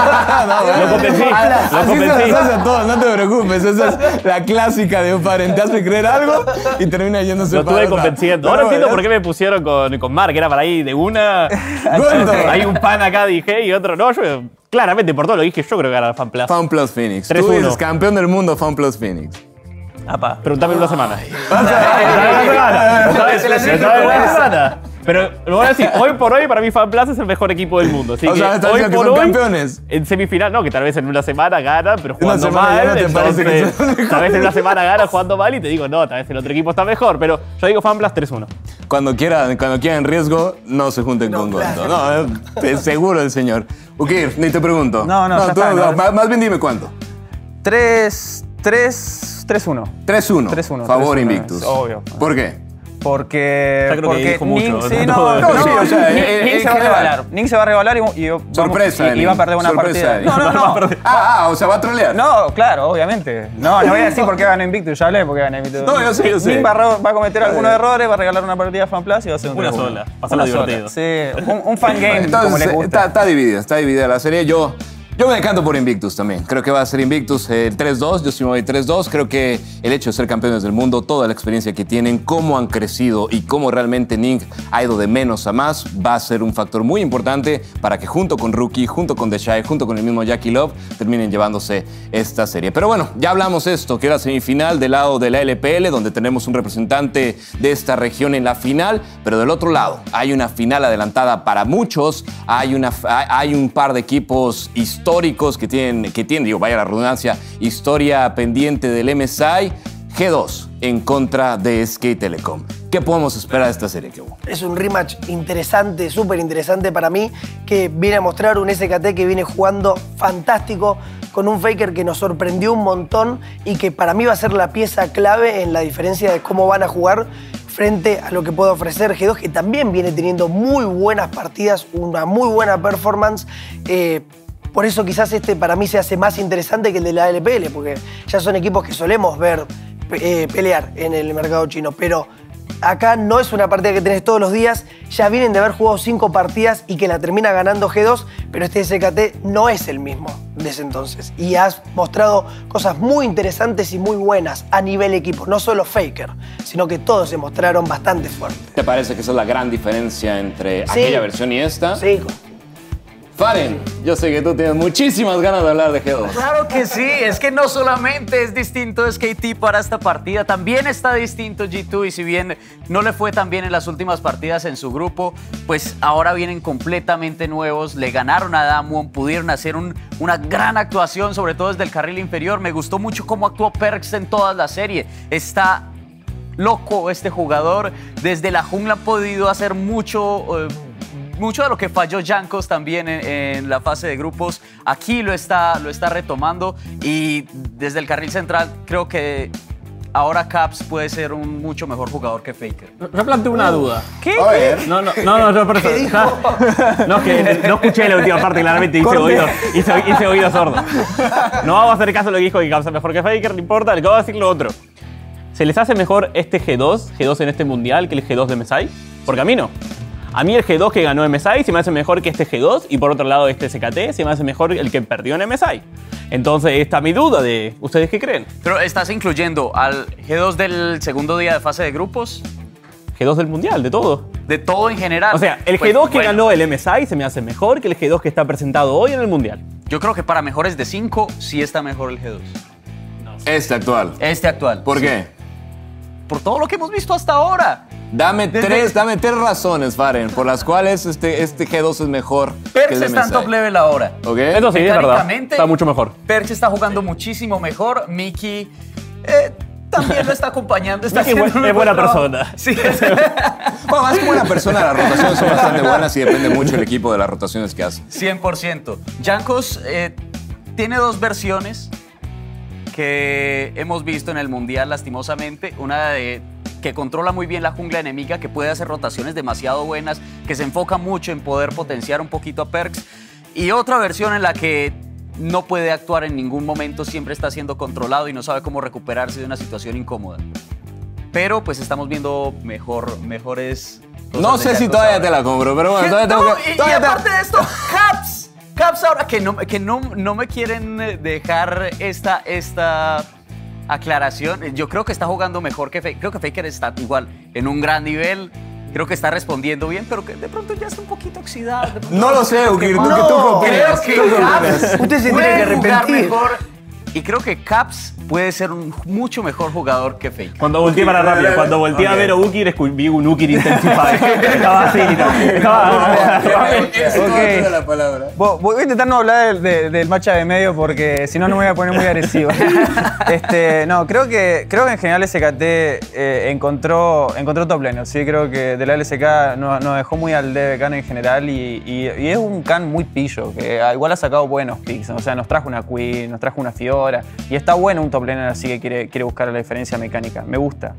Lo convencí, lo Así se convencí. las hace a todos, no te preocupes. Esa es la clásica de un Paren. Te hace creer algo y termina yéndose Lo para estuve otra. convenciendo. Pero Ahora entiendo bueno, por qué me pusieron con, con Mark, era para ahí de una. ¿Cuánto? Hay un pan acá, dije, y otro no. Yo, claramente, por todo lo que dije, yo creo que gana FunPlus. FunPlus Phoenix. tres Tú uno. eres campeón del mundo, FunPlus Phoenix. Apa. Preguntame en una semana. Se la Preguntame en una semana. Pero lo voy a decir, hoy por hoy para mí FunPlus es el mejor equipo del mundo. Así O que sea, estás hoy diciendo que por son hoy, campeones. en semifinal, no, que tal vez en una semana gana, pero jugando semana ya mal. no te parece que entonces, son mejores. tal vez en una semana gana jugando mal y te digo, no, tal vez el otro equipo está mejor. Pero yo digo FunPlus tres uno. Cuando quieran, cuando quieran riesgo, no se junten No, con claro. Gonzo. No, eh, seguro el señor. Ukir, ni te pregunto. No, no, ya tú, está, no. más, más bien dime cuánto. tres, tres, tres uno. tres uno. tres uno, Favor tres uno, Invictus. es obvio. ¿Por qué? Porque. Ya creo que porque dijo mucho, Ning, sí, no, no, no, no, sí, o sea, Ning- en- Ning en se va a general. revalar. Ning se va a revalar y, y vamos- Sorpresa. y, y va a perder una Sorpresa, partida. Ning. No, no, no. Ah, ah, o sea, va a trolear. No, claro, obviamente. No, no voy a decir por qué ganó Invictus, ya hablé por qué ganó Invictus. No, yo sé, yo sé. Ning va a, va a cometer algunos errores, va a regalar una partida a FunPlus y va a ser un Una tres uno. sola, pasarlo Una sola, divertido. Sí, un, un fan game como Entonces, les eh, gusta. está, está dividida, está dividida la serie. Yo, yo me decanto por Invictus también. Creo que va a ser Invictus eh, el tres dos. Yo sí me voy tres dos. Creo que el hecho de ser campeones del mundo, toda la experiencia que tienen, cómo han crecido y cómo realmente Ning ha ido de menos a más, va a ser un factor muy importante para que junto con Rookie, junto con Deshae, junto con el mismo Jackie Love, terminen llevándose esta serie. Pero bueno, ya hablamos esto, que era semifinal del lado de la L P L, donde tenemos un representante de esta región en la final, pero del otro lado hay una final adelantada para muchos, hay, una, hay un par de equipos históricos que tienen, que tienen, digo, vaya la redundancia, historia pendiente del M S I, G dos en contra de S K Telecom. ¿Qué podemos esperar de esta serie, Kevo? Es un rematch interesante, súper interesante para mí, que viene a mostrar un S K T que viene jugando fantástico, con un Faker que nos sorprendió un montón y que para mí va a ser la pieza clave en la diferencia de cómo van a jugar frente a lo que puede ofrecer G dos, que también viene teniendo muy buenas partidas, una muy buena performance. Eh, por eso quizás este para mí se hace más interesante que el de la L P L, porque ya son equipos que solemos ver eh, pelear en el mercado chino, pero acá no es una partida que tenés todos los días, ya vienen de haber jugado cinco partidas y que la termina ganando G dos, pero este S K T no es el mismo desde entonces. Y has mostrado cosas muy interesantes y muy buenas a nivel equipo, no solo Faker, sino que todos se mostraron bastante fuertes. ¿Te parece que esa es la gran diferencia entre Sí. aquella versión y esta? Sí, Faren, yo sé que tú tienes muchísimas ganas de hablar de G dos. Claro que sí, es que no solamente es distinto S K T para esta partida, también está distinto G dos y si bien no le fue tan bien en las últimas partidas en su grupo, pues ahora vienen completamente nuevos, le ganaron a Damwon, pudieron hacer un, una gran actuación, sobre todo desde el carril inferior. Me gustó mucho cómo actuó Perkz en toda la serie, está loco este jugador. Desde la jungla ha podido hacer mucho... Eh, Mucho de lo que falló Jankos también en, en la fase de grupos, aquí lo está, lo está retomando, y desde el carril central creo que ahora Caps puede ser un mucho mejor jugador que Faker. Yo planteo una duda. ¿Qué? A ver. No, no, no, no, yo por eso. No, que no escuché la última parte, claramente hice oídos, hice, hice oídos sordos. No vamos a hacer caso a lo que dijo que Caps es mejor que Faker, no importa, le acabo de decir lo otro. ¿Se les hace mejor este G dos, G dos en este mundial, que el G dos de M S I? Porque a mí no. A mí el G dos que ganó M S I se me hace mejor que este G dos, y por otro lado este S K T se me hace mejor el que perdió en M S I. Entonces está mi duda de ¿ustedes qué creen? Pero estás incluyendo al G dos del segundo día de fase de grupos, G dos del mundial, de todo. de todo en general. O sea, el Pues, G dos que bueno, ganó el M S I se me hace mejor que el G dos que está presentado hoy en el mundial. Yo creo que para mejores de cinco sí está mejor el G dos. Este actual. Este actual. ¿Por Sí. qué? Por todo lo que hemos visto hasta ahora. Dame, Desde- tres, dame tres razones, Faren, por las cuales este, este G dos es mejor que Perks el de está en M S I. top level ahora. ¿Ok? Eso sí, es verdad. Mecánicamente, Está mucho mejor. Perks está jugando muchísimo mejor. Mickey eh, también lo está acompañando. Está Mickey haciendo es un buena buen trabajo. persona. Sí, es- Bueno, más que buena persona, las rotaciones son bastante buenas y depende mucho el equipo de las rotaciones que hace. cien por ciento. Jankos eh, tiene dos versiones que hemos visto en el Mundial, lastimosamente. Una de que controla muy bien la jungla enemiga, que puede hacer rotaciones demasiado buenas, que se enfoca mucho en poder potenciar un poquito a Perks. Y otra versión en la que no puede actuar en ningún momento, siempre está siendo controlado y no sabe cómo recuperarse de una situación incómoda. Pero pues estamos viendo mejor, mejores... cosas No de sé si Jankos todavía ahora. te la compro, pero bueno, ¿Qué? todavía tengo No, que... y, y todavía te- aparte de esto, Caps. Caps ahora que no, que no, no me quieren eh, dejar esta, esta aclaración. Yo creo que está jugando mejor que Faker. Creo que Faker está igual en un gran nivel. Creo que está respondiendo bien, pero que de pronto ya está un poquito oxidado. de pronto No lo sé, Ukir, ¿tú, No, qué- tú qué creo opinas? que ¿Tú qué Caps opinas? Usted se puede tiene que jugar arrepentir. mejor. Y creo que Caps puede ser un mucho mejor jugador que Faker. Cuando volteé para rápido, cuando volteé a Ok. ver a Ukir, escu- vi un Ukir Intensified. Estaba así, estaba... Ok. la palabra. Vo- Voy a intentar no hablar del, de- del matcha de medio porque si no, no me voy a poner muy agresivo. este, no, creo que, creo que en general S K T eh, encontró, encontró top laner. Sí, creo que de la L S K nos, nos dejó muy al D B Can en general y, y- y es un Can muy pillo, que ah, igual ha sacado buenos picks. O sea, nos trajo una Queen, nos trajo una Fiora y está bueno un top laner así que quiere, quiere buscar la diferencia mecánica. Me gusta.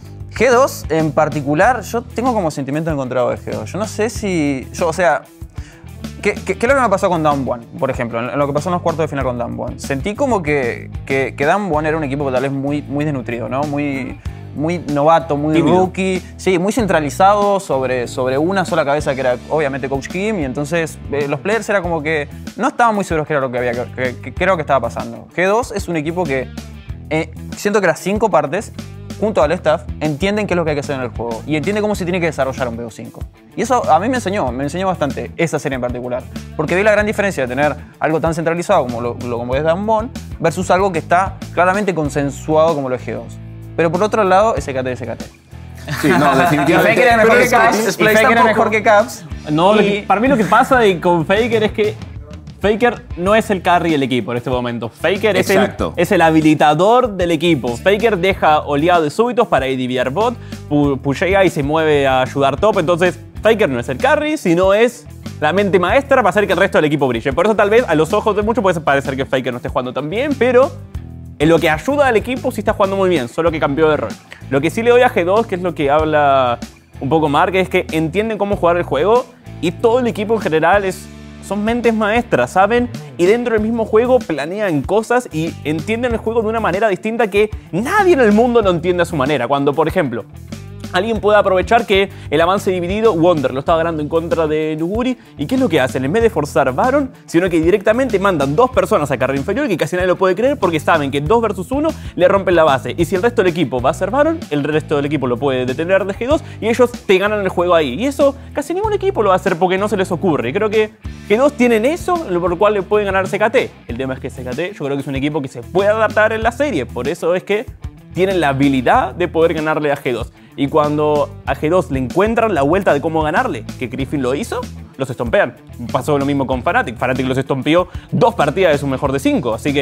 G dos en particular, yo tengo como sentimiento encontrado de G dos. Yo no sé si... Yo, o sea, ¿qué, qué, qué es lo que me pasó con Down One, por ejemplo? En lo que pasó en los cuartos de final con Down One. Sentí como que, que, que Down One era un equipo tal vez muy, muy desnutrido, ¿no? Muy, muy novato, muy Tímido. rookie. Sí, muy centralizado sobre, sobre una sola cabeza que era obviamente Coach Kim. Y entonces eh, los players era como que no estaban muy seguros que era lo que había que, que, que, que era lo que estaba pasando. G dos es un equipo que eh, siento que las cinco partes junto al staff, entienden qué es lo que hay que hacer en el juego y entiende cómo se tiene que desarrollar un B O cinco. Y eso a mí me enseñó, me enseñó bastante esa serie en particular. Porque vi la gran diferencia de tener algo tan centralizado como lo, lo como es Downborn versus algo que está claramente consensuado como lo es G dos. Pero por otro lado, S K T, S K T. Sí, no, Y definitivamente. Faker era mejor Pero que es que- Caps, Splash y Faker era tampoco. mejor que Caps. No, lo Y- que- para mí lo que pasa de- con Faker es que Faker no es el carry del equipo en este momento. Faker es el, Exacto. es el habilitador del equipo. Faker deja oleados de súbitos para A D B R bot, pu- pushea y se mueve a ayudar top. Entonces, Faker no es el carry, sino es la mente maestra para hacer que el resto del equipo brille. Por eso tal vez a los ojos de muchos puede parecer que Faker no esté jugando tan bien, pero en lo que ayuda al equipo sí está jugando muy bien, solo que cambió de rol. Lo que sí le doy a G dos, que es lo que habla un poco Mark, es que entienden cómo jugar el juego y todo el equipo en general es... Son mentes maestras, ¿saben? Y dentro del mismo juego planean cosas y entienden el juego de una manera distinta que nadie en el mundo lo entiende a su manera. Cuando, por ejemplo, alguien puede aprovechar que el avance dividido, Wonder lo estaba ganando en contra de Nuguri. ¿Y qué es lo que hacen? En vez de forzar Baron, sino que directamente mandan dos personas a carrera inferior, que casi nadie lo puede creer porque saben que dos versus uno le rompen la base. Y si el resto del equipo va a ser Baron, el resto del equipo lo puede detener de G dos y ellos te ganan el juego ahí. Y eso casi ningún equipo lo va a hacer porque no se les ocurre. Creo que G dos tienen eso, por lo cual le pueden ganar C K T. El tema es que C K T yo creo que es un equipo que se puede adaptar en la serie. Por eso es que tienen la habilidad de poder ganarle a G dos. Y cuando a G dos le encuentran la vuelta de cómo ganarle, que Griffin lo hizo, los estompean. Pasó lo mismo con Fnatic. Fnatic los estompeó dos partidas de su mejor de cinco. Así que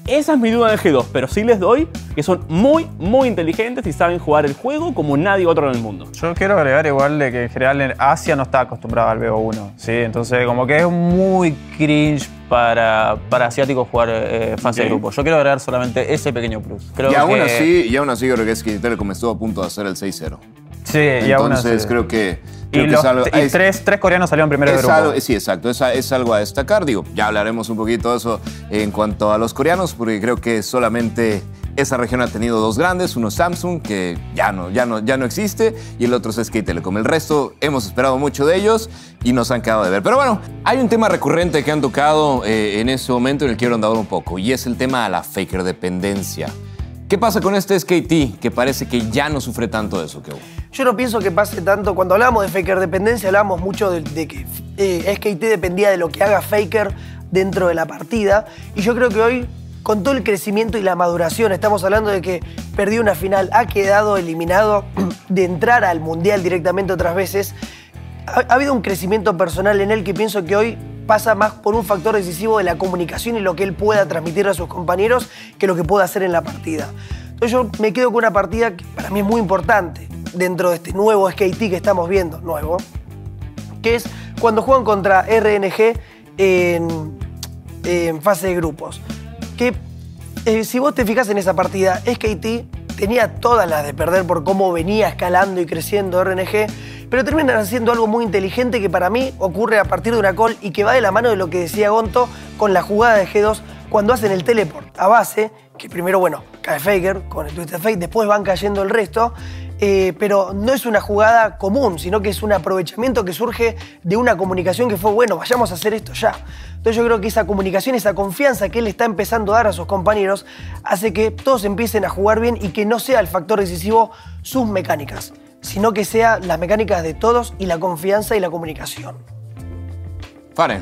Esa es mi duda de G dos, pero sí les doy que son muy, muy inteligentes y saben jugar el juego como nadie otro en el mundo. Yo quiero agregar igual de que en general en Asia no está acostumbrada al B O uno, ¿sí? Entonces como que es muy cringe para, para asiáticos jugar eh, fase Okay. de grupo. Yo quiero agregar solamente ese pequeño plus. Creo Y aún que, así, y aún así creo que es que Telecom estuvo a punto de hacer el seis cero. Sí, y aún así. Entonces creo que, creo Y, que los, es algo... y es- tres, tres coreanos salieron primero de Es grupo. algo, sí, exacto. Es, es algo a destacar. Digo, ya hablaremos un poquito de eso en cuanto a los coreanos, porque creo que solamente esa región ha tenido dos grandes. Uno Samsung, que ya no, ya no, ya no existe, y el otro es S K Telecom. El resto hemos esperado mucho de ellos y nos han quedado de ver. Pero bueno, hay un tema recurrente que han tocado eh, en este momento en el que quiero andar un poco, y es el tema de la Faker dependencia. ¿Qué pasa con este S K T que parece que ya no sufre tanto de eso, Kevo? Yo no pienso que pase tanto. Cuando hablábamos de Faker dependencia, hablábamos mucho de, de que eh, S K T dependía de lo que haga Faker dentro de la partida. Y yo creo que hoy, con todo el crecimiento y la maduración, estamos hablando de que perdió una final, ha quedado eliminado de entrar al Mundial directamente otras veces. Ha, ha habido un crecimiento personal en él que pienso que hoy pasa más por un factor decisivo de la comunicación y lo que él pueda transmitir a sus compañeros que lo que pueda hacer en la partida. Entonces yo me quedo con una partida que para mí es muy importante dentro de este nuevo S K T que estamos viendo, nuevo, que es cuando juegan contra R N G en, en fase de grupos. Que eh, si vos te fijas en esa partida, S K T tenía todas las de perder por cómo venía escalando y creciendo R N G, pero terminan haciendo algo muy inteligente que para mí ocurre a partir de una call y que va de la mano de lo que decía Gonto con la jugada de G dos cuando hacen el teleport a base, que primero, bueno, cae Faker con el Twisted Fate, después van cayendo el resto, eh, pero no es una jugada común, sino que es un aprovechamiento que surge de una comunicación que fue, bueno, vayamos a hacer esto ya. Entonces yo creo que esa comunicación, esa confianza que él está empezando a dar a sus compañeros, hace que todos empiecen a jugar bien y que no sea el factor decisivo sus mecánicas, sino que sea las mecánicas de todos y la confianza y la comunicación. Faren.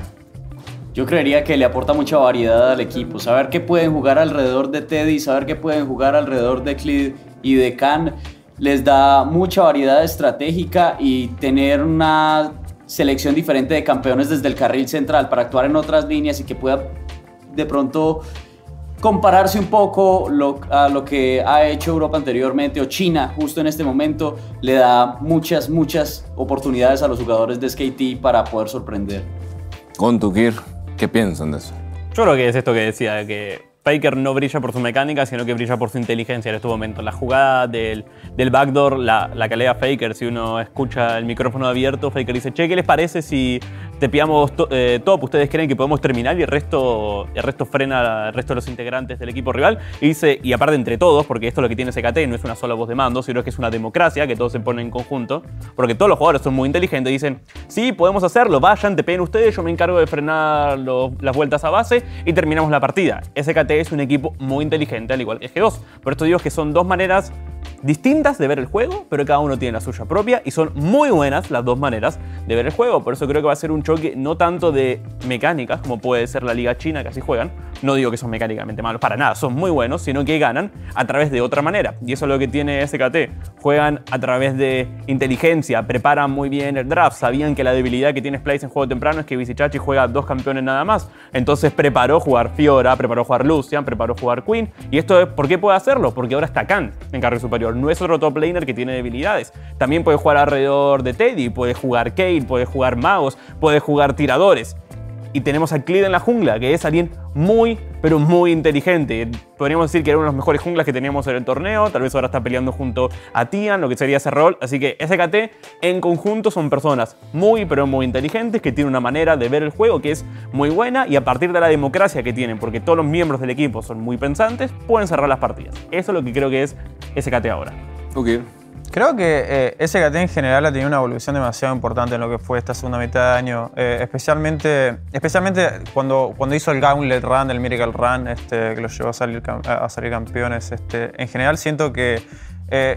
Yo creería que le aporta mucha variedad al equipo. Saber que pueden jugar alrededor de Teddy, saber que pueden jugar alrededor de Clid y de Khan, les da mucha variedad estratégica, y tener una selección diferente de campeones desde el carril central para actuar en otras líneas y que pueda de pronto compararse un poco lo, a lo que ha hecho Europa anteriormente o China justo en este momento, le da muchas, muchas oportunidades a los jugadores de S K T para poder sorprender. Con Tukir, ¿qué piensan de eso? Yo creo que es esto que decía, que Faker no brilla por su mecánica, sino que brilla por su inteligencia en este momento. La jugada del, del backdoor, la, la que lea Faker, si uno escucha el micrófono abierto, Faker dice, che, ¿qué les parece si te pillamos to, eh, top? ¿Ustedes creen que podemos terminar? Y el resto, el resto frena al resto de los integrantes del equipo rival. Y dice, y aparte entre todos, porque esto es lo que tiene S K T, no es una sola voz de mando, sino que es una democracia, que todos se ponen en conjunto, porque todos los jugadores son muy inteligentes y dicen, sí, podemos hacerlo, vayan, te peguen ustedes, yo me encargo de frenar los, las vueltas a base y terminamos la partida. S K T es un equipo muy inteligente, al igual que G dos. Por esto digo que son dos maneras distintas de ver el juego, pero cada uno tiene la suya propia y son muy buenas las dos maneras de ver el juego. Por eso creo que va a ser un choque no tanto de mecánicas, como puede ser la Liga China, que así juegan. No digo que son mecánicamente malos, para nada, son muy buenos, sino que ganan a través de otra manera. Y eso es lo que tiene S K T. Juegan a través de inteligencia, preparan muy bien el draft, sabían que la debilidad que tiene Splice en juego temprano es que Vizichachi juega dos campeones nada más. Entonces preparó jugar Fiora, preparó jugar Lucian, preparó jugar Queen. Y esto, ¿por qué puede hacerlo? Porque ahora está Khan en carril superior. No es otro top laner que tiene debilidades. También puede jugar alrededor de Teddy, puede jugar Kayle, puede jugar magos, puede jugar tiradores. Y tenemos a Clid en la jungla, que es alguien muy, pero muy inteligente. Podríamos decir que era uno de los mejores junglas que teníamos en el torneo. Tal vez ahora está peleando junto a Tian, lo que sería ese rol. Así que S K T en conjunto son personas muy, pero muy inteligentes, que tienen una manera de ver el juego que es muy buena. Y a partir de la democracia que tienen, porque todos los miembros del equipo son muy pensantes, pueden cerrar las partidas. Eso es lo que creo que es S K T ahora. Tukir. Creo que eh, S K T en general ha tenido una evolución demasiado importante en lo que fue esta segunda mitad de año. Eh, especialmente especialmente cuando, cuando hizo el Gauntlet Run, el Miracle Run, este, que los llevó a salir, a salir campeones. Este, en general siento que... Eh,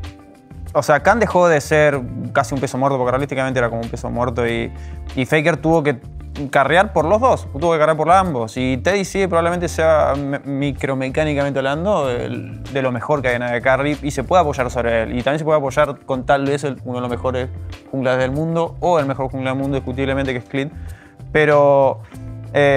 o sea, Khan dejó de ser casi un peso muerto, porque realísticamente era como un peso muerto, y, y Faker tuvo que carrear por los dos, tuvo que carrear por ambos. Y Teddy sí probablemente sea micromecánicamente hablando el, de lo mejor que hay en A D Carry, y se puede apoyar sobre él. Y también se puede apoyar con tal vez el, uno de los mejores junglas del mundo, o el mejor jungla del mundo, discutiblemente, que es Clid. Pero eh,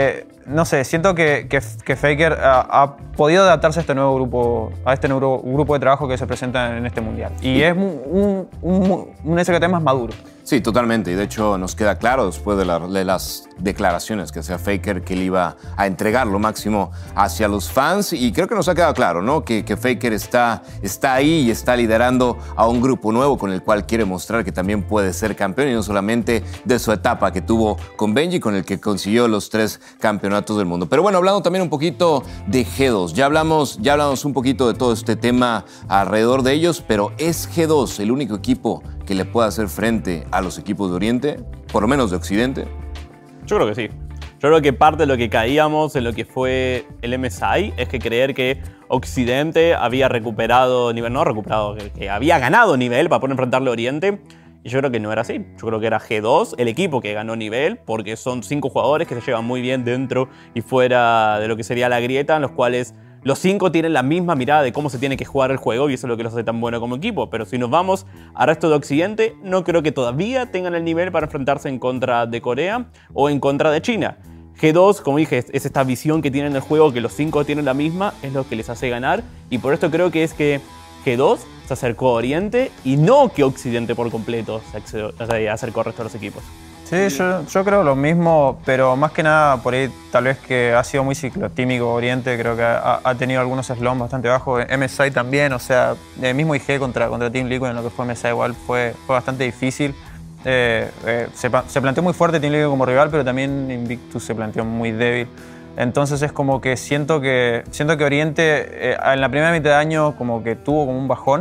no sé, siento que, que, que Faker ha, ha podido adaptarse a este nuevo grupo, a este nuevo grupo de trabajo que se presenta en este mundial. Y es un, un, un, un S K T más maduro. Sí, totalmente. Y de hecho nos queda claro después de, la, de las declaraciones que hacía Faker que él iba a entregar lo máximo hacia los fans. Y creo que nos ha quedado claro, ¿no? Que, que Faker está, está ahí y está liderando a un grupo nuevo con el cual quiere mostrar que también puede ser campeón y no solamente de su etapa que tuvo con Benji, con el que consiguió los tres campeonatos del mundo. Pero bueno, hablando también un poquito de G dos. Ya hablamos, ya hablamos un poquito de todo este tema alrededor de ellos, pero ¿es G dos el único equipo que le pueda hacer frente a los equipos de Oriente, por lo menos de Occidente? Yo creo que sí. Yo creo que parte de lo que caíamos en lo que fue el M S I es que creer que Occidente había recuperado nivel, no recuperado, que, que había ganado nivel para poder enfrentarle a Oriente. Y yo creo que no era así. Yo creo que era G dos el equipo que ganó nivel, porque son cinco jugadores que se llevan muy bien dentro y fuera de lo que sería la grieta, en los cuales los cinco tienen la misma mirada de cómo se tiene que jugar el juego y eso es lo que los hace tan bueno como equipo. Pero si nos vamos al resto de Occidente, no creo que todavía tengan el nivel para enfrentarse en contra de Corea o en contra de China. G dos, como dije, es, es esta visión que tienen en el juego, que los cinco tienen la misma, es lo que les hace ganar. Y por esto creo que es que G dos se acercó a Oriente y no que Occidente por completo se, accedió, se acercó al resto de los equipos. Sí, yo, yo creo lo mismo, pero más que nada por ahí tal vez que ha sido muy ciclotímico Oriente, creo que ha, ha tenido algunos slots bastante bajos, M S I también, o sea, el mismo I G contra, contra Team Liquid en lo que fue M S I igual fue, fue bastante difícil. Eh, eh, se, se planteó muy fuerte Team Liquid como rival, pero también Invictus se planteó muy débil. Entonces es como que siento que, siento que Oriente eh, en la primera mitad de año como que tuvo como un bajón,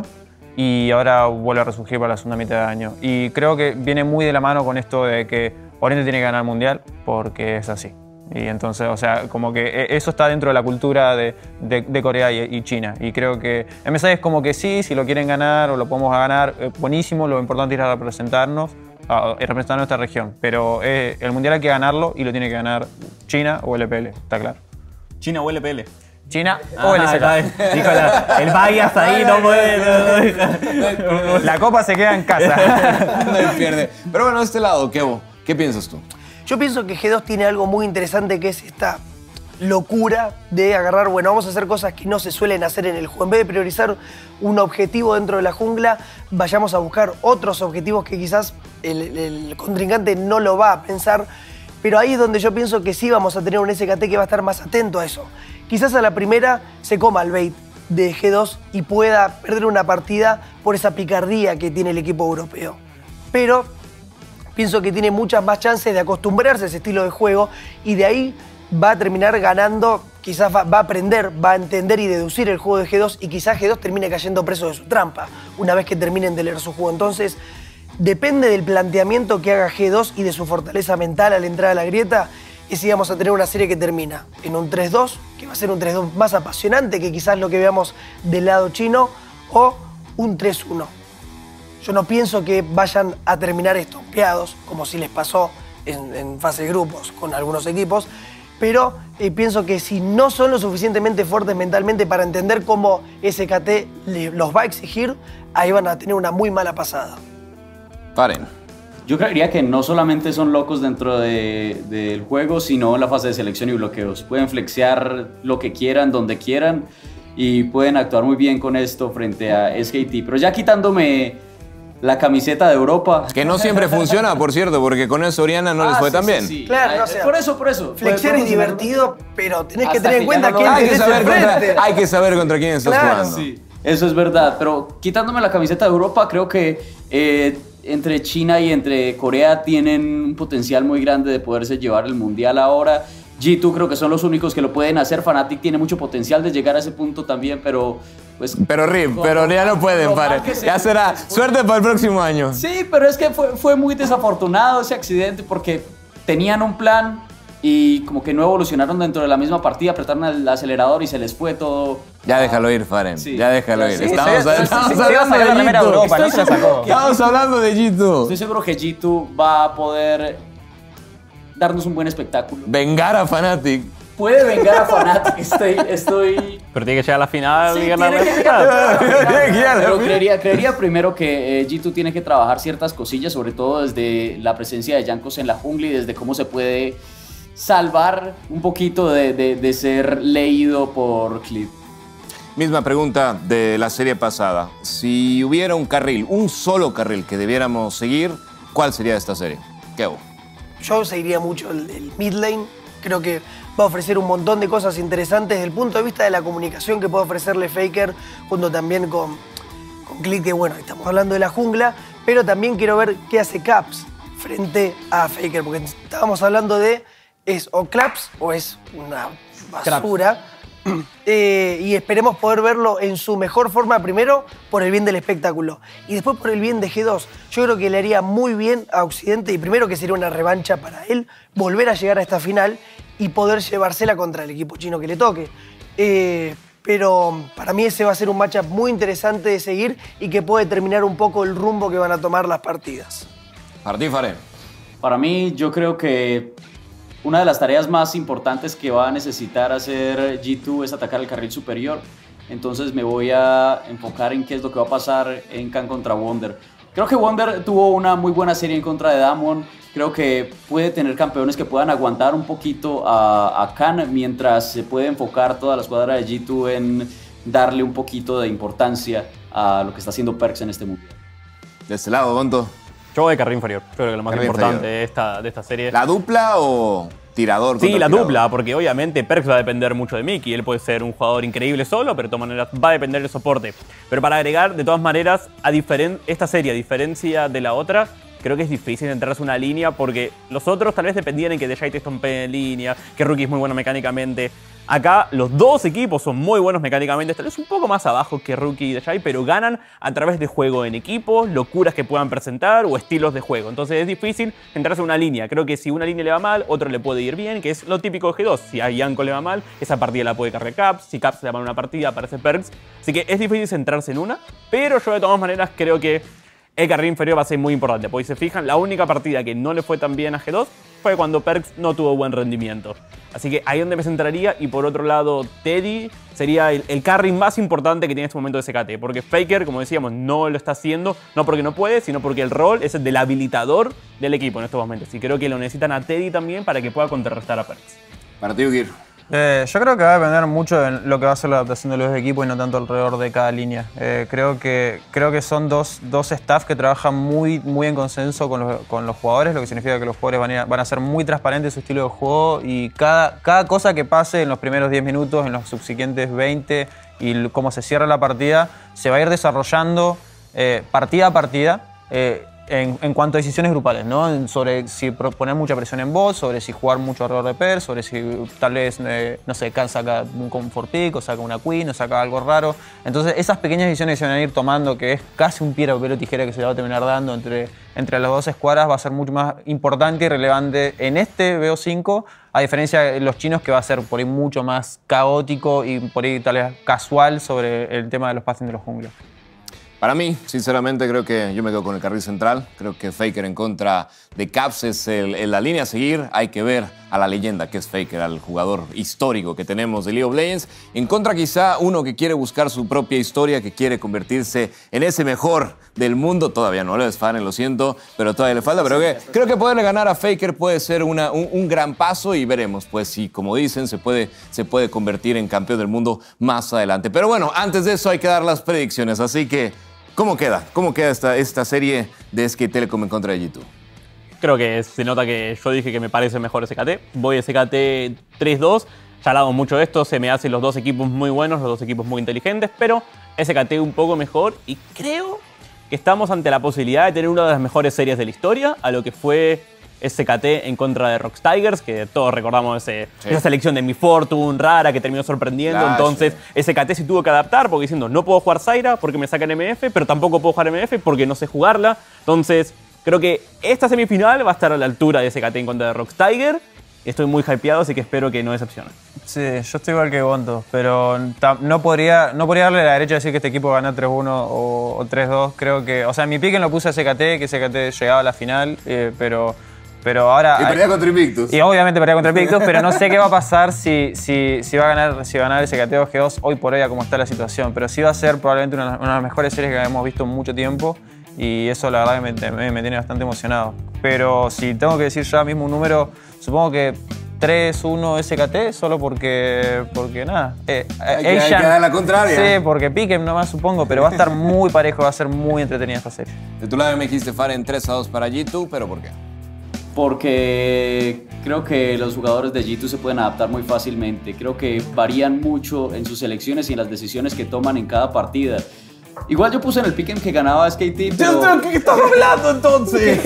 y ahora vuelve a resurgir para la segunda mitad de año. Y creo que viene muy de la mano con esto de que Oriente tiene que ganar el Mundial porque es así. Y entonces, o sea, como que eso está dentro de la cultura de, de, de Corea y, y China. Y creo que M S I es como que sí, si lo quieren ganar o lo podemos ganar, eh, buenísimo, lo importante es ir a representarnos, a representar nuestra región. Pero eh, el Mundial hay que ganarlo y lo tiene que ganar China o L P L, está claro. China o L P L. China o L S K. Dijo la, el bias ahí no puede. No, no. La copa se queda en casa. No pierde. Pero bueno, de este lado, Kevo, ¿qué piensas tú? Yo pienso que G dos tiene algo muy interesante, que es esta locura de agarrar, bueno, vamos a hacer cosas que no se suelen hacer en el juego. En vez de priorizar un objetivo dentro de la jungla, vayamos a buscar otros objetivos que quizás el, el contrincante no lo va a pensar. Pero ahí es donde yo pienso que sí vamos a tener un S K T que va a estar más atento a eso. Quizás a la primera se coma el bait de G dos y pueda perder una partida por esa picardía que tiene el equipo europeo. Pero pienso que tiene muchas más chances de acostumbrarse a ese estilo de juego y de ahí va a terminar ganando, quizás va, va a aprender, va a entender y deducir el juego de G dos y quizás G dos termine cayendo preso de su trampa una vez que terminen de leer su juego. Entonces, depende del planteamiento que haga G dos y de su fortaleza mental al entrar a la grieta, y si vamos a tener una serie que termina en un tres dos, que va a ser un tres dos más apasionante que quizás lo que veamos del lado chino, o un tres uno. Yo no pienso que vayan a terminar estompeados, como si les pasó en, en fase de grupos con algunos equipos, pero eh, pienso que si no son lo suficientemente fuertes mentalmente para entender cómo S K T le, los va a exigir, ahí van a tener una muy mala pasada. Paren. Yo creería que no solamente son locos dentro de, del juego, sino en la fase de selección y bloqueos. Pueden flexear lo que quieran, donde quieran, y pueden actuar muy bien con esto frente a S K T. Pero ya quitándome la camiseta de Europa... Que no siempre funciona, por cierto, porque con eso Oriana no ah, les fue sí, tan bien. Sí, sí. Claro, no, o sea, por eso, por eso. Flexear es divertido, pero tenés que Hasta tener en que cuenta ya no quién lo- Hay que, tenés saber enfrente. contra, hay que saber contra quién estás Claro. jugando. Sí, eso es verdad, pero quitándome la camiseta de Europa, creo que eh, entre China y entre Corea tienen un potencial muy grande de poderse llevar el Mundial ahora. G dos creo que son los únicos que lo pueden hacer. Fnatic tiene mucho potencial de llegar a ese punto también, pero pues... Pero Rip, pero ya no pueden, Lo pare. mal que se- Ya será suerte para el próximo año. Sí, pero es que fue, fue muy desafortunado ese accidente porque tenían un plan y como que no evolucionaron dentro de la misma partida, apretaron el acelerador y se les fue todo. Ya déjalo ir, Faren. Sí. Ya déjalo ir. Sí, estamos sí, estamos sí, sí, sí, hablando sí, de la remera G de dos. Europa, no se la sacó. Estamos hablando de G dos. Estoy seguro que G dos va a poder darnos un buen espectáculo. Vengar a Fnatic. Puede vengar a Fnatic, estoy, estoy... Pero tiene que llegar a la final Sí, y ganar la tiene que final. llegar a la final. Tiene que llegar a la Pero final. creería, creería primero que eh, G dos tiene que trabajar ciertas cosillas, sobre todo desde la presencia de Jankos en la jungla y desde cómo se puede salvar un poquito de, de, de ser leído por Cliff. Misma pregunta de la serie pasada. Si hubiera un carril, un solo carril que debiéramos seguir, ¿cuál sería esta serie? ¿Qué hago? Yo seguiría mucho el, el mid lane. Creo que va a ofrecer un montón de cosas interesantes desde el punto de vista de la comunicación que puede ofrecerle Faker, junto también con, con Click, que bueno, estamos hablando de la jungla, pero también quiero ver qué hace Caps frente a Faker, porque estábamos hablando de es o Claps o es una basura. Eh, y esperemos poder verlo en su mejor forma primero por el bien del espectáculo y después por el bien de G dos. Yo creo que le haría muy bien a Occidente y primero que sería una revancha para él volver a llegar a esta final y poder llevársela contra el equipo chino que le toque. Eh, pero para mí ese va a ser un matchup muy interesante de seguir y que puede determinar un poco el rumbo que van a tomar las partidas. Martín Faré. Para mí, yo creo que una de las tareas más importantes que va a necesitar hacer G dos es atacar el carril superior. Entonces me voy a enfocar en qué es lo que va a pasar en Khan contra Wunder. Creo que Wunder tuvo una muy buena serie en contra de Damwon. Creo que puede tener campeones que puedan aguantar un poquito a, a Khan, mientras se puede enfocar toda la escuadra de G dos en darle un poquito de importancia a lo que está haciendo Perkz en este mundial. De este lado, Gonto. Yo voy de carril inferior. Yo creo que lo más Carril importante inferior. de esta, de esta serie. ¿La dupla o tirador? Sí, contra la tirador? dupla, porque obviamente Perkz va a depender mucho de Mickey. Él puede ser un jugador increíble solo, pero de todas maneras va a depender del soporte. Pero para agregar, de todas maneras, a diferen esta serie, a diferencia de la otra, creo que es difícil entrarse una línea porque los otros tal vez dependían en que DeShay te estompee en línea, que Rookie es muy bueno mecánicamente. Acá los dos equipos son muy buenos mecánicamente, tal vez un poco más abajo que Rookie y DeShay, pero ganan a través de juego en equipo, locuras que puedan presentar o estilos de juego. Entonces es difícil entrarse en una línea. Creo que si una línea le va mal, otro le puede ir bien, que es lo típico de G dos. Si a Yanko le va mal, esa partida la puede cargar Caps. Si Caps le va mal una partida, aparece Perkz. Así que es difícil centrarse en una, pero yo de todas maneras creo que el carril inferior va a ser muy importante, porque si se fijan, la única partida que no le fue tan bien a G dos fue cuando Perkz no tuvo buen rendimiento. Así que ahí es donde me centraría, y por otro lado, Teddy sería el, el carry más importante que tiene en este momento de S K T, porque Faker, como decíamos, no lo está haciendo, no porque no puede, sino porque el rol es el del habilitador del equipo en estos momentos. Y creo que lo necesitan a Teddy también para que pueda contrarrestar a Perkz. Partido Gir. Eh, yo creo que va a depender mucho de lo que va a ser la adaptación de los equipos y no tanto alrededor de cada línea. Eh, creo, que, creo que son dos, dos staff que trabajan muy, muy en consenso con los, con los jugadores, lo que significa que los jugadores van a, van a ser muy transparentes en su estilo de juego y cada, cada cosa que pase en los primeros diez minutos, en los subsiguientes veinte y cómo se cierra la partida, se va a ir desarrollando eh, partida a partida. Eh, En, en cuanto a decisiones grupales, ¿no? Sobre si poner mucha presión en bot, sobre si jugar mucho alrededor de Per, sobre si tal vez, eh, no sé, Khan saca un comfort pick, o saca una queen, o saca algo raro. Entonces, esas pequeñas decisiones que se van a ir tomando, que es casi un piedra, papel o tijera que se le va a terminar dando entre, entre las dos escuadras, va a ser mucho más importante y relevante en este B O cinco, a diferencia de los chinos, que va a ser por ahí mucho más caótico y por ahí tal vez casual sobre el tema de los passings de los junglas. Para mí, sinceramente, creo que yo me quedo con el carril central. Creo que Faker en contra de Caps es el, el, la línea a seguir. Hay que ver a la leyenda que es Faker, al jugador histórico que tenemos de League of Legends. En contra quizá uno que quiere buscar su propia historia, que quiere convertirse en ese mejor del mundo. Todavía no lo es, fan, lo siento, pero todavía le falta. Pero que, creo que poderle ganar a Faker puede ser una, un, un gran paso y veremos, pues si, como dicen, se puede, se puede convertir en campeón del mundo más adelante. Pero bueno, antes de eso hay que dar las predicciones, así que ¿cómo queda? ¿Cómo queda esta, esta serie de S K Telecom en contra de G dos? Creo que se nota que yo dije que me parece mejor S K T. Voy S K T tres dos. Ya hablamos mucho de esto. Se me hacen los dos equipos muy buenos, los dos equipos muy inteligentes, pero S K T un poco mejor. Y creo que estamos ante la posibilidad de tener una de las mejores series de la historia, a lo que fue S K T en contra de Rox Tigers, que todos recordamos ese, sí. esa selección de Mi Fortune rara que terminó sorprendiendo. Claro, Entonces sí. S K T se tuvo que adaptar porque diciendo no puedo jugar Zyra porque me sacan M F, pero tampoco puedo jugar M F porque no sé jugarla. Entonces creo que esta semifinal va a estar a la altura de S K T en contra de Rox Tiger. Estoy muy hypeado, así que espero que no decepcione. Sí, yo estoy igual que Gonto, pero no podría, no podría darle a la derecha a decir que este equipo gana tres uno o, o tres dos. Creo que, o sea, mi pique lo puse a S K T, que S K T llegaba a la final, eh, pero... Pero ahora, y perdía contra Invictus. Y obviamente perdía contra Invictus, pero no sé qué va a pasar si, si, si va a ganar, si va a ganar S K T o G dos hoy por hoy a cómo está la situación. Pero sí va a ser probablemente una, una de las mejores series que hemos visto en mucho tiempo. Y eso la verdad que me, me, me tiene bastante emocionado. Pero si tengo que decir ya mismo un número, supongo que tres uno S K T solo porque, porque nada. Eh, hay, que, hay que dar la contraria. Sí, porque piquen nomás supongo, pero va a estar muy parejo, va a ser muy entretenida esta serie. De tu lado me dijiste Faren tres a dos para G dos, pero ¿por qué? Porque creo que los jugadores de G dos se pueden adaptar muy fácilmente. Creo que varían mucho en sus selecciones y en las decisiones que toman en cada partida. Igual yo puse en el pick que ganaba S K T, pero... ¿Qué estás hablando entonces?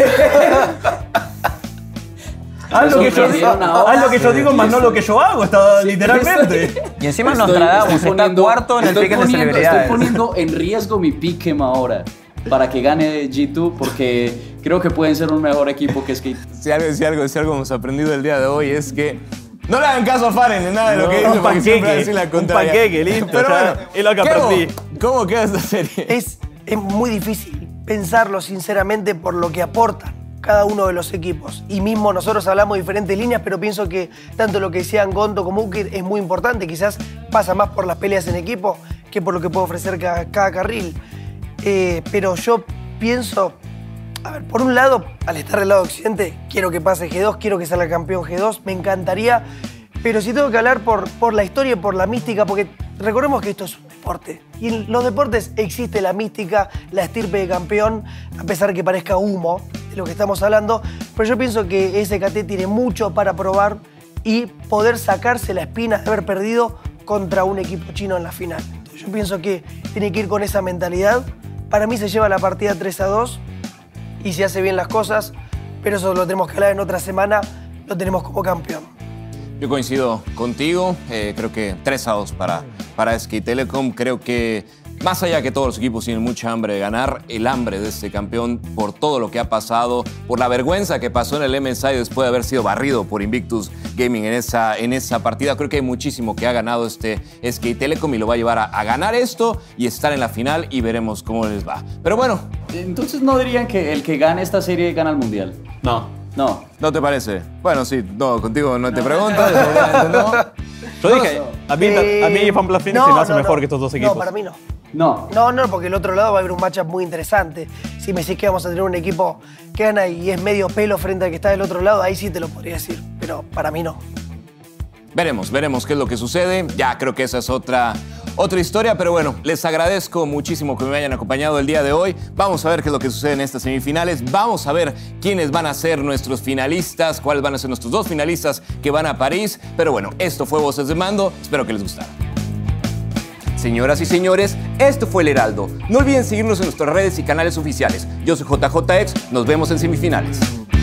Haz lo, que yo, digo, haz lo que yo digo, más no lo que yo hago, está literalmente. Y encima nos Nostradamus está cuarto en el pick de celebridades. Estoy poniendo en riesgo mi pick ahora para que gane G dos, porque creo que pueden ser un mejor equipo que S K T. Si algo, si algo, si algo hemos aprendido el día de hoy es que no le hagan caso a Faren en nada de lo no, que dice, porque siempre decir la contraria. Un panqueque, listo. Pero bueno, es lo que aprendí. ¿Cómo queda esta serie? Es, es muy difícil pensarlo sinceramente por lo que aportan cada uno de los equipos. Y mismo nosotros hablamos de diferentes líneas, pero pienso que tanto lo que decían Gonto como Uker es muy importante. Quizás pasa más por las peleas en equipo que por lo que puede ofrecer cada, cada carril. Eh, pero yo pienso, a ver, por un lado, al estar del lado occidente, quiero que pase G dos, quiero que salga campeón G dos, me encantaría, pero si tengo que hablar por, por la historia y por la mística, porque recordemos que esto es un deporte, y en los deportes existe la mística, la estirpe de campeón, a pesar que parezca humo de lo que estamos hablando, pero yo pienso que S K T tiene mucho para probar y poder sacarse la espina de haber perdido contra un equipo chino en la final. Entonces, yo pienso que tiene que ir con esa mentalidad. Para mí se lleva la partida tres a dos y se hace bien las cosas, pero eso lo tenemos que hablar en otra semana, lo tenemos como campeón. Yo coincido contigo, eh, creo que tres a dos para, para S K Telecom. Creo que más allá que todos los equipos tienen mucha hambre de ganar, el hambre de este campeón por todo lo que ha pasado, por la vergüenza que pasó en el M S I después de haber sido barrido por Invictus Gaming en esa, en esa partida. Creo que hay muchísimo que ha ganado este S K Telecom y lo va a llevar a, a ganar esto y estar en la final y veremos cómo les va. Pero bueno. Entonces no dirían que el que gane esta serie gana el Mundial. No. No. ¿No te parece? Bueno, sí, no, contigo no te pregunto. No. Yo dije, a mí, Eh, a mí Fanpla Phoenix no, se me hace no, mejor no. que estos dos equipos. No, para mí no. No. No, no, porque el otro lado va a haber un matchup muy interesante. Si me decís que vamos a tener un equipo que gana y es medio pelo frente al que está del otro lado, ahí sí te lo podría decir, pero para mí no. Veremos, veremos qué es lo que sucede. Ya creo que esa es otra, otra historia, pero bueno, les agradezco muchísimo que me hayan acompañado el día de hoy. Vamos a ver qué es lo que sucede en estas semifinales. Vamos a ver quiénes van a ser nuestros finalistas, cuáles van a ser nuestros dos finalistas que van a París. Pero bueno, esto fue Voces de Mando. Espero que les gustara. Señoras y señores, esto fue El Heraldo. No olviden seguirnos en nuestras redes y canales oficiales. Yo soy J J X, nos vemos en semifinales.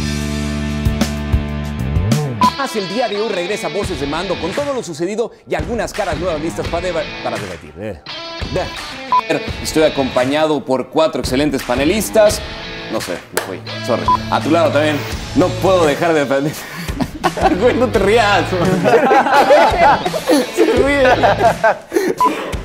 El día de hoy regresa Voces de Mando con todo lo sucedido y algunas caras nuevas listas para, deba para debatir. Eh. Estoy acompañado por cuatro excelentes panelistas. No sé, me fui, sorry. A tu lado también, no puedo dejar de aprender. Güey, no te rías. Se ríe.